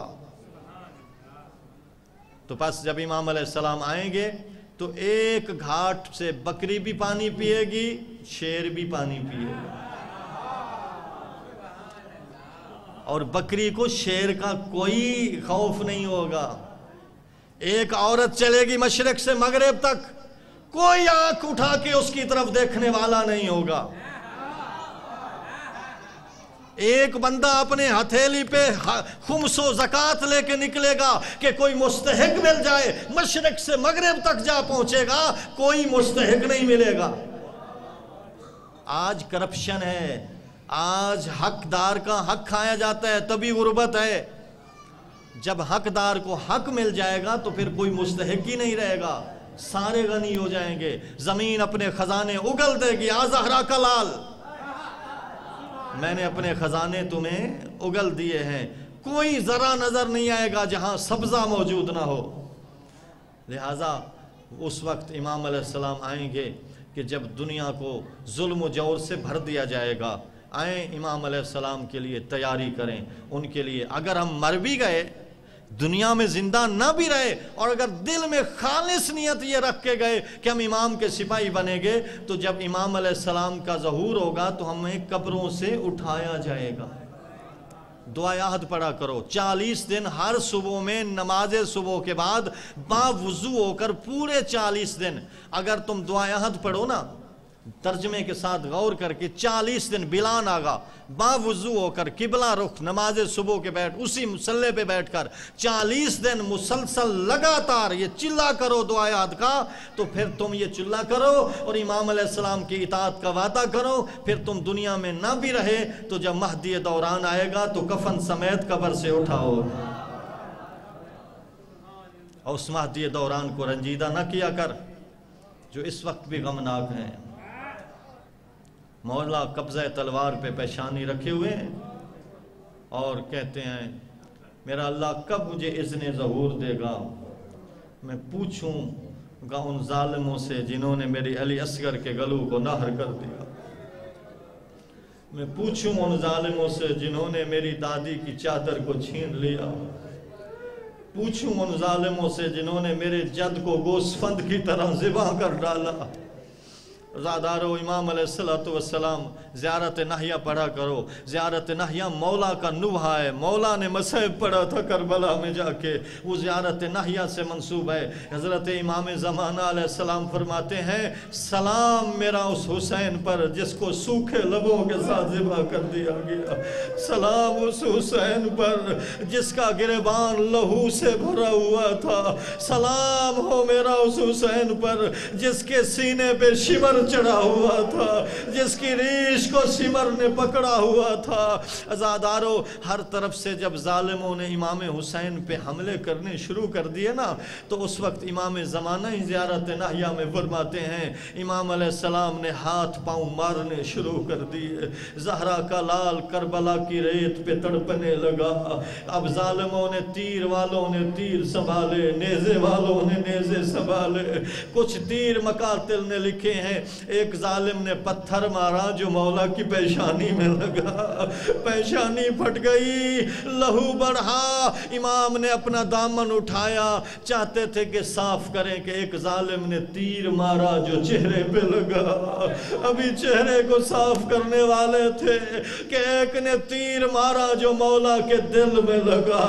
S1: تو پس جب امام علیہ السلام آئیں گے تو ایک گھاٹ سے بکری بھی پانی پیے گی، شیر بھی پانی پیے گا، اور بکری کو شیر کا کوئی خوف نہیں ہوگا۔ ایک عورت چلے گی مشرق سے مغرب تک، کوئی آنکھ اٹھا کے اس کی طرف دیکھنے والا نہیں ہوگا۔ ایک بندہ اپنے ہتھیلی پہ خمس و زکوٰۃ لے کے نکلے گا کہ کوئی مستحق مل جائے، مشرق سے مغرب تک جا پہنچے گا، کوئی مستحق نہیں ملے گا۔ آج کرپشن ہے، آج حقدار کا حق کھایا جاتا ہے، تبھی غربت ہے۔ جب حقدار کو حق مل جائے گا تو پھر کوئی مستحق ہی نہیں رہے گا، سارے غنی ہو جائیں گے، زمین اپنے خزانے اگل دے گی۔ آ زہرا کا لال، میں نے اپنے خزانے تمہیں اگل دیے ہیں، کوئی ذرا نظر نہیں آئے گا جہاں سبزہ موجود نہ ہو۔ لہٰذا اس وقت امام علیہ السلام آئیں گے کہ جب دنیا کو ظلم و جور سے بھر دیا جائے گا۔ آئیں امام علیہ السلام کے لیے تیاری کریں، ان کے لیے اگر ہم مر بھی گئے، دنیا میں زندہ نہ بھی رہے، اور اگر دل میں خالص نیت یہ رکھ کے گئے کہ ہم امام کے سپاہی بنیں گے، تو جب امام علیہ السلام کا ظہور ہوگا تو ہمیں قبروں سے اٹھایا جائے گا۔ دعائے عہد پڑھا کرو 40 دن، ہر صبح میں نماز صبح کے بعد باوضو ہو کر پورے 40 دن اگر تم دعائے عہد پڑھو نا، ترجمے کے ساتھ غور کر کے 40 دن بلا ناغا باوضو ہو کر قبلہ رخ نماز صبح کے بیٹھ اسی مصلی پہ بیٹھ کر 40 دن مسلسل لگاتار یہ چلا کرو دعائے عہد کا، تو پھر تم یہ چلا کرو اور امام علیہ السلام کی اطاعت کا وعدہ کرو۔ پھر تم دنیا میں نہ بھی رہے تو جب مہدی دوران آئے گا تو کفن سمیت قبر سے اٹھاؤ، اور اس مہدی دوران کو رنجیدہ نہ کیا کر جو اس وقت بھی غمناک ہیں۔ مولا قبضہ تلوار پہ پیشانی رکھے ہوئے ہیں اور کہتے ہیں میرا اللہ کب مجھے اذن ظہور دے گا، میں پوچھوں گا ان ظالموں سے جنہوں نے میری علی اصغر کے گلو کو نہر کر دیا، میں پوچھوں ان ظالموں سے جنہوں نے میری دادی کی چادر کو چھین لیا، پوچھوں ان ظالموں سے جنہوں نے میرے جد کو گوسفند کی طرح ذبح کر ڈالا، رضادارو امام علیہ السلام زیارت نہیہ پڑھا کرو. زیارت نہیہ مولا کا نوحہ ہے. مولا نے مصحف پڑھا تھا کربلا میں جا کے, وہ زیارت نہیہ سے منسوب ہے. حضرت امام زمانہ علیہ السلام فرماتے ہیں سلام میرا اس حسین پر جس کو سوکھے لبوں کے ساتھ ذبح کر دیا گیا. سلام اس حسین پر جس کا گریبان لہو سے بھرا ہوا تھا. سلام ہو میرا اس حسین پر جس کے سینے پہ شمر چڑھا ہوا تھا, جس کی ریش کو سمر نے پکڑا ہوا تھا. عزادارو ہر طرف سے جب ظالموں نے امام حسین پہ حملے کرنے شروع کر دیے نا, تو اس وقت امام زمانہ ہی زیارت نہیہ میں فرماتے ہیں امام علیہ السلام نے ہاتھ پاؤں مارنے شروع کر دیے. زہرا کا لال کربلا کی ریت پہ تڑپنے لگا. اب ظالموں نے تیر والوں نے تیر سنبھالے, نیزے والوں نے نیزے سنبھالے. کچھ تیر مقاتل نے لکھے ہیں ایک ظالم نے پتھر مارا جو مولا کی پیشانی میں لگا, پیشانی پھٹ گئی, لہو بڑھا. امام نے اپنا دامن اٹھایا, چاہتے تھے کہ صاف کریں کہ ایک ظالم نے تیر مارا جو چہرے پہ لگا. ابھی چہرے کو صاف کرنے والے تھے کہ ایک نے تیر مارا جو مولا کے دل میں لگا.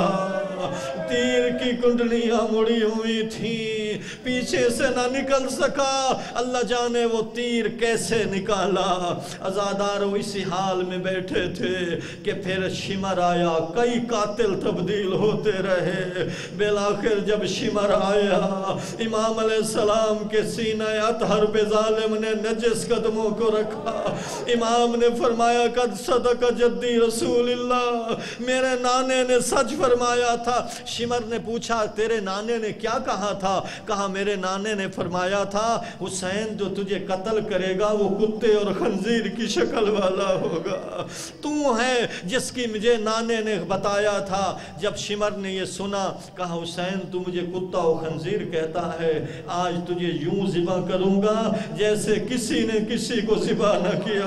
S1: تیر کی کنڈلیاں مڑی ہوئی تھیں, پیچھے سے نہ نکل سکا. اللہ جانے وہ تیر کیسے نکالا. عزادارو اسی حال میں بیٹھے تھے کہ پھر شمر آیا. کئی قاتل تبدیل ہوتے رہے. بالآخر جب شمر آیا امام علیہ السلام کے سینہ اطہر پہ ظالم نے نجس قدموں کو رکھا. امام نے فرمایا قد صدق جدی رسول اللہ, میرے نانے نے سچ فرمایا تھا. شمر نے پوچھا تیرے نانے نے کیا کہا تھا؟ کہا میرے نانے نے فرمایا تھا حسین جو تجھے قتل کرے گا وہ کتے اور خنزیر کی شکل والا ہوگا. تو ہے جس کی مجھے نانے نے بتایا تھا. جب شمر نے یہ سنا کہا حسین تو مجھے کتا و خنزیر کہتا ہے, آج تجھے یوں ذبح کروں گا جیسے کسی نے کسی کو ذبح نہ کیا.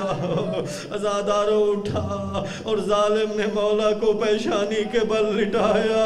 S1: عزادارو اٹھا اور ظالم نے مولا کو پیشانی کے بل لٹایا.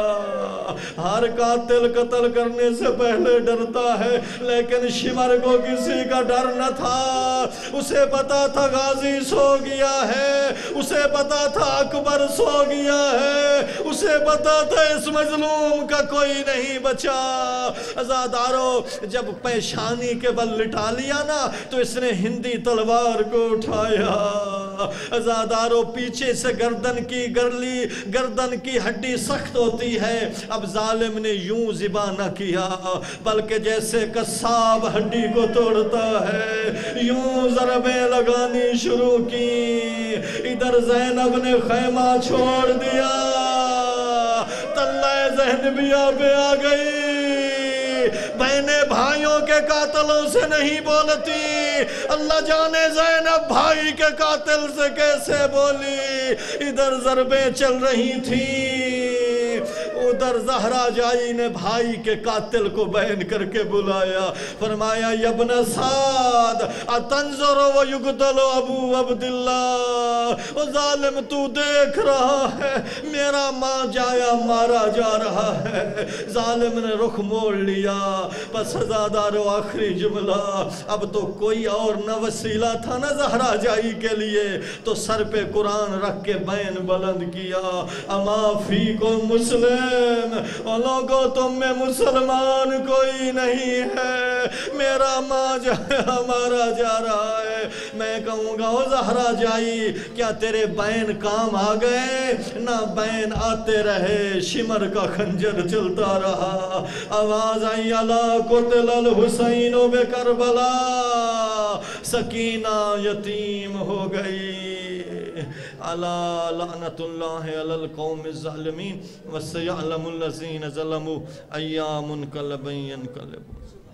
S1: ہر قاتل قتل کرنے سے پہلے ڈرتا ہے, لیکن شمر کو کسی کا ڈر نہ تھا. اسے پتا تھا غازی سو گیا ہے, اسے پتا تھا اکبر سو گیا ہے, اسے پتا تھا اس مظلوم کا کوئی نہیں بچا. عزادارو جب پیشانی کے بل لٹا لیا نا تو اس نے ہندی تلوار کو اٹھایا. عزادارو پیچھے سے گردن کی گرلی, گردن کی ہڈی سخت ہوتی ہے. اب ظالم نے یوں ذبح نہ کیا بلکہ جیسے قصاب ہڈی کو توڑتا ہے یوں ضربیں لگانی شروع کی. ادھر زینب نے خیمہ چھوڑ دیا, تلہ زینبیہ پہ آ گئی. بہنیں بھائیوں کے قاتلوں سے نہیں بولتی, اللہ جانے زینب بھائی کے قاتل سے کیسے بولی. ادھر ضربیں چل رہی تھیں, ادھر زہرا جائی نے بھائی کے قاتل کو بہن کر کے بلایا. فرمایا یبن سعد اتنظر و یقتل ابو عبداللہ, او ظالم تو دیکھ رہا ہے میرا ماں جایا مارا جا رہا ہے. ظالم نے رخ موڑ لیا. پس عزادارو آخری جملہ, اب تو کوئی اور نہ وسیلہ تھا نہ زہرا جائی کے لیے, تو سر پہ قرآن رکھ کے بین بلند کیا. اما فیکم مسلم, اور لوگوں تم میں مسلمان کوئی نہیں ہے, میرا ماں جایا مارا جا رہا ہے. میں کہوں گا او زہرا جائی کیا تیرے بین کام آ گئے؟ نہ بین آتے رہے, شمر کا خنجر چلتا رہا. آواز آئی الا قتل الحسین بے کربلا, سکینہ یتیم ہو گئی. الا لعنت اللہ علی القوم الظالمین وسیعلم الذین ظلموا ایام منقلب ینقلبون.